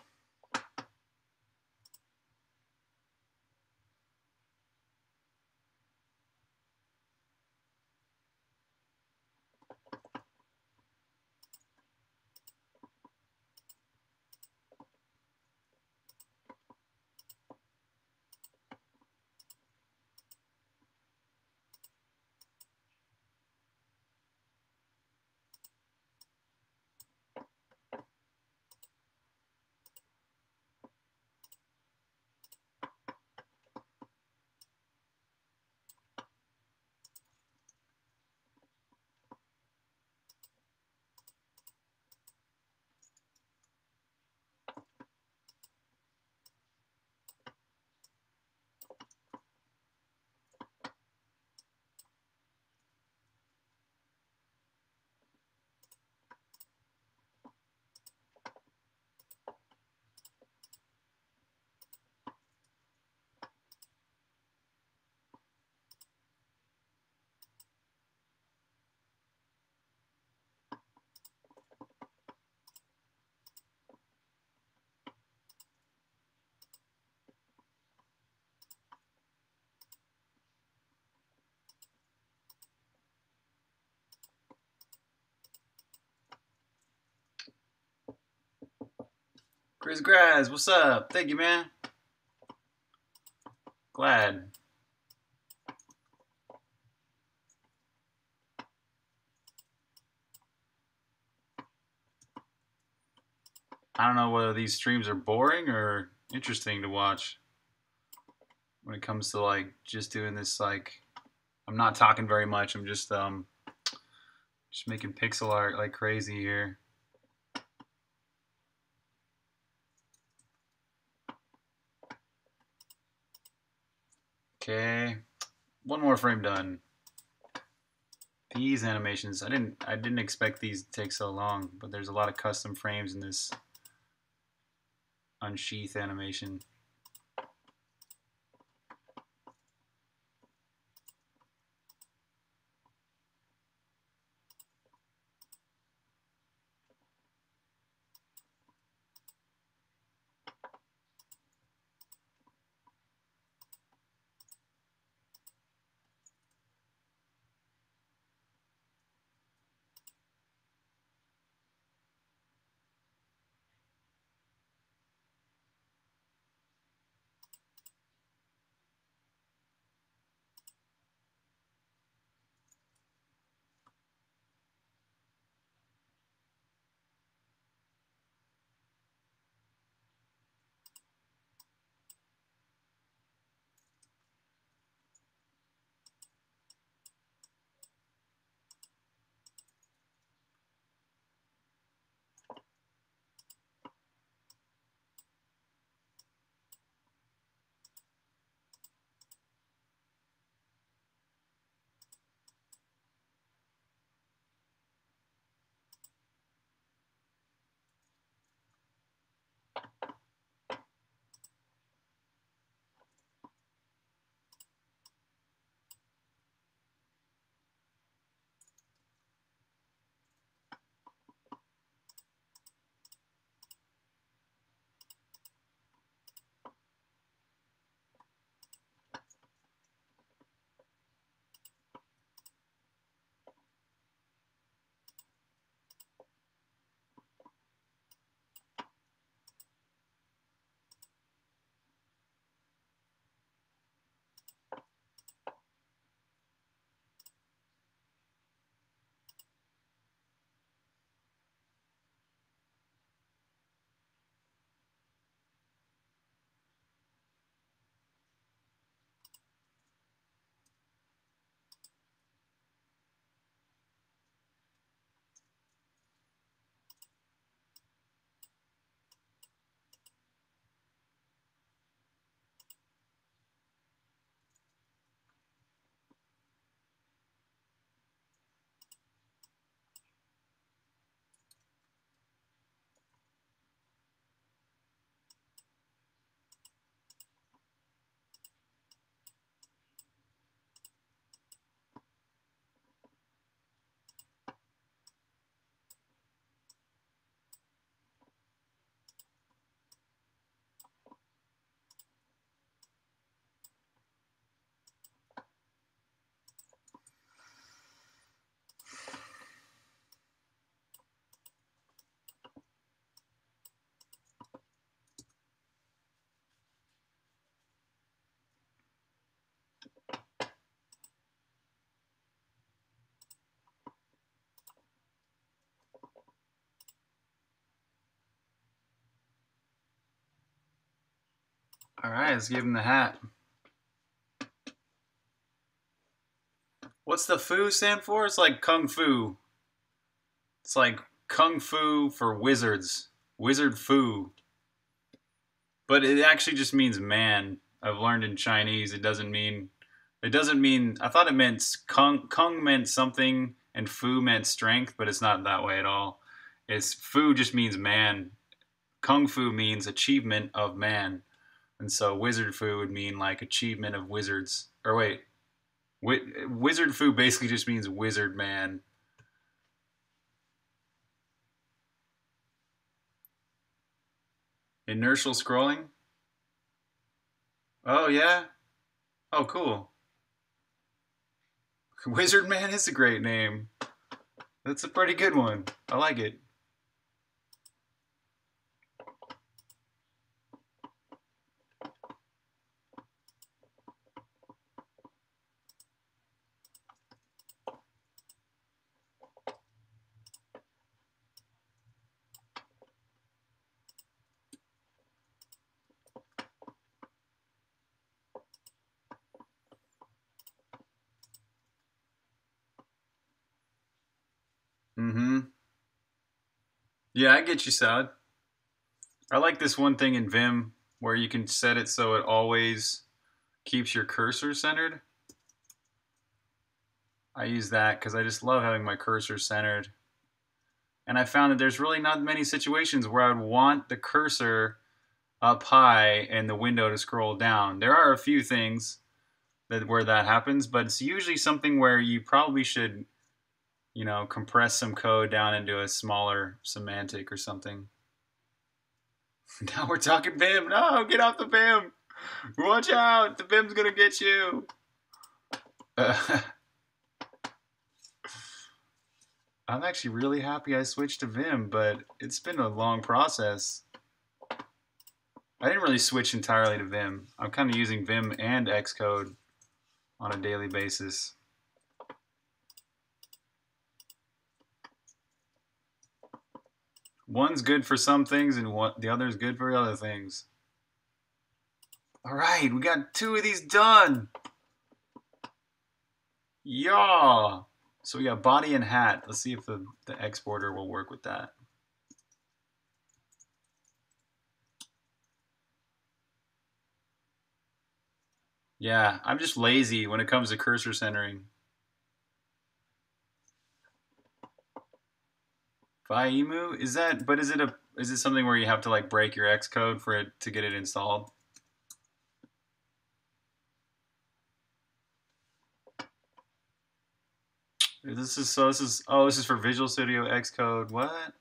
Chris Graz, what's up? Thank you, man. Glad. I don't know whether these streams are boring or interesting to watch when it comes to like just doing this. Like, I'm not talking very much. I'm just um just making pixel art like crazy here. Okay, one more frame done. These animations, I didn't I didn't expect these to take so long, but there's a lot of custom frames in this unsheath animation. All right, let's give him the hat. What's the Fu stand for? It's like Kung Fu. It's like Kung Fu for wizards. Wizard Fu. But it actually just means man. I've learned in Chinese it doesn't mean it doesn't mean I thought it meant Kung Kung meant something and Fu meant strength, but it's not that way at all. It's Fu just means man. Kung Fu means achievement of man. And so Wizard Fu would mean like achievement of wizards. Or wait, wi- Wizard Fu basically just means wizard man. Inertial scrolling? Oh yeah? Oh cool. Wizard Man is a great name. That's a pretty good one. I like it. Mm-hmm. Yeah, I get you, Salad. I like this one thing in Vim where you can set it so it always keeps your cursor centered. I use that because I just love having my cursor centered. And I found that there's really not many situations where I would want the cursor up high and the window to scroll down. There are a few things that where that happens, but it's usually something where you probably should, you know, compress some code down into a smaller semantic or something. Now we're talking Vim. No, get off the Vim. Watch out. The Vim's going to get you. Uh, I'm actually really happy I switched to Vim, but it's been a long process. I didn't really switch entirely to Vim. I'm kind of using Vim and Xcode on a daily basis. One's good for some things and one, the other's good for other things. All right, we got two of these done. Yeah. So we got body and hat. Let's see if the, the exporter will work with that. Yeah, I'm just lazy when it comes to cursor centering. Vaimu? Is that, but is it a, is it something where you have to like break your Xcode for it to get it installed? This is, so this is, oh, this is for Visual Studio Xcode. What?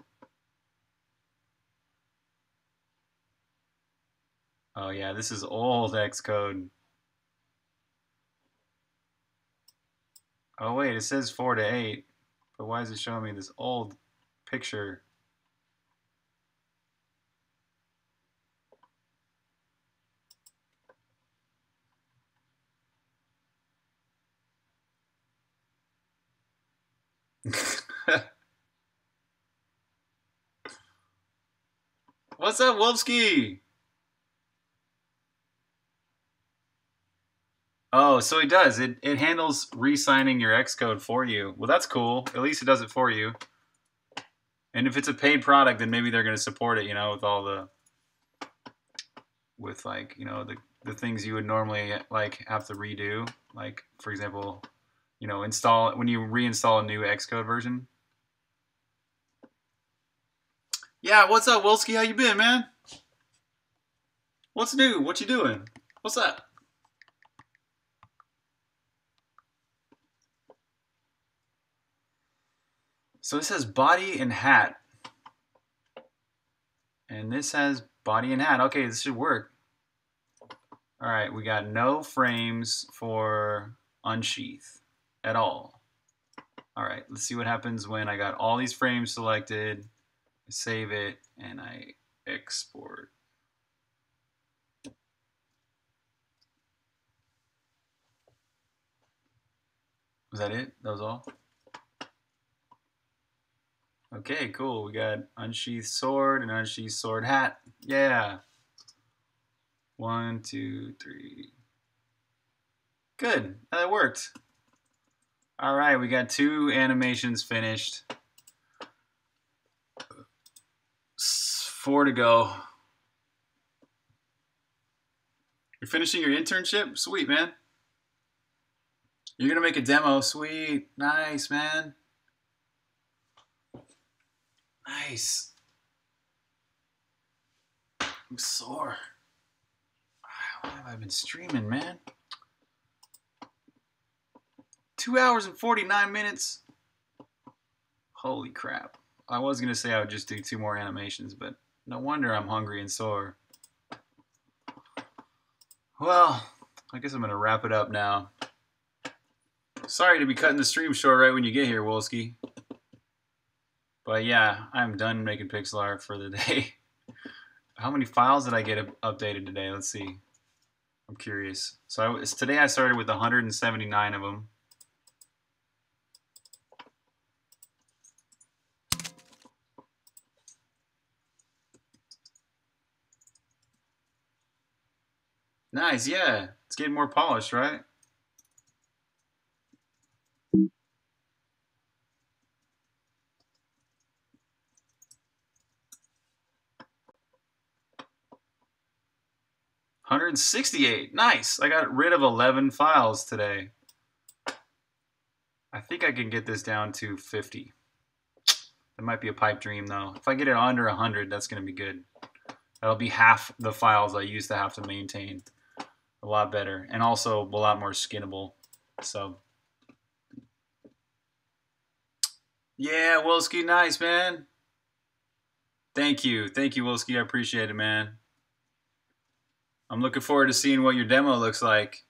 Oh yeah, this is old Xcode. Oh wait, it says four to eight, but why is it showing me this old picture? What's up, Wolfski? Oh, so it does. It it handles re-signing your Xcode for you. Well, that's cool. At least it does it for you. And if it's a paid product, then maybe they're going to support it, you know, with all the, with like, you know, the, the things you would normally like have to redo. Like, for example, you know, install, when you reinstall a new Xcode version. Yeah, what's up, Wolski? How you been, man? What's new? What you doing? What's up? So this has body and hat. And this has body and hat. Okay, this should work. All right, we got no frames for unsheath at all. All right, let's see what happens when I got all these frames selected. I save it and I export. Was that it? That was all? Okay, cool. We got unsheathed sword and unsheathed sword hat. Yeah. One, two, three. Good. That worked. All right, we got two animations finished. Four to go. You're finishing your internship? Sweet, man. You're going to make a demo. Sweet. Nice, man. Nice. I'm sore. How have I been streaming, man? Two hours and forty-nine minutes. Holy crap. I was going to say I would just do two more animations, but no wonder I'm hungry and sore. Well, I guess I'm going to wrap it up now. Sorry to be cutting the stream short right when you get here, Wolski. But yeah, I'm done making pixel art for the day. How many files did I get updated today? Let's see. I'm curious. So I was, today I started with one hundred seventy-nine of them. Nice, yeah. It's getting more polished, right? one hundred sixty-eight. Nice. I got rid of eleven files today. I think I can get this down to fifty. That might be a pipe dream, though. If I get it under one hundred, that's going to be good. That'll be half the files I used to have to maintain. A lot better. And also a lot more skinnable. So, yeah, Wolski, nice, man. Thank you. Thank you, Wolski. I appreciate it, man. I'm looking forward to seeing what your demo looks like.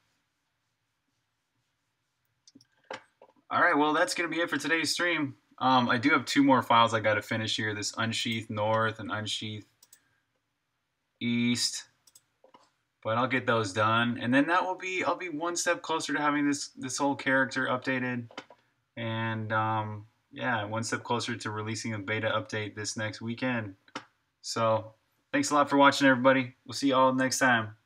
All right, well, that's going to be it for today's stream. Um, I do have two more files I got to finish here. This Unsheath North and Unsheath East. But I'll get those done. And then that will be, I'll be one step closer to having this, this whole character updated. And um, yeah, one step closer to releasing a beta update this next weekend. So thanks a lot for watching, everybody. We'll see you all next time.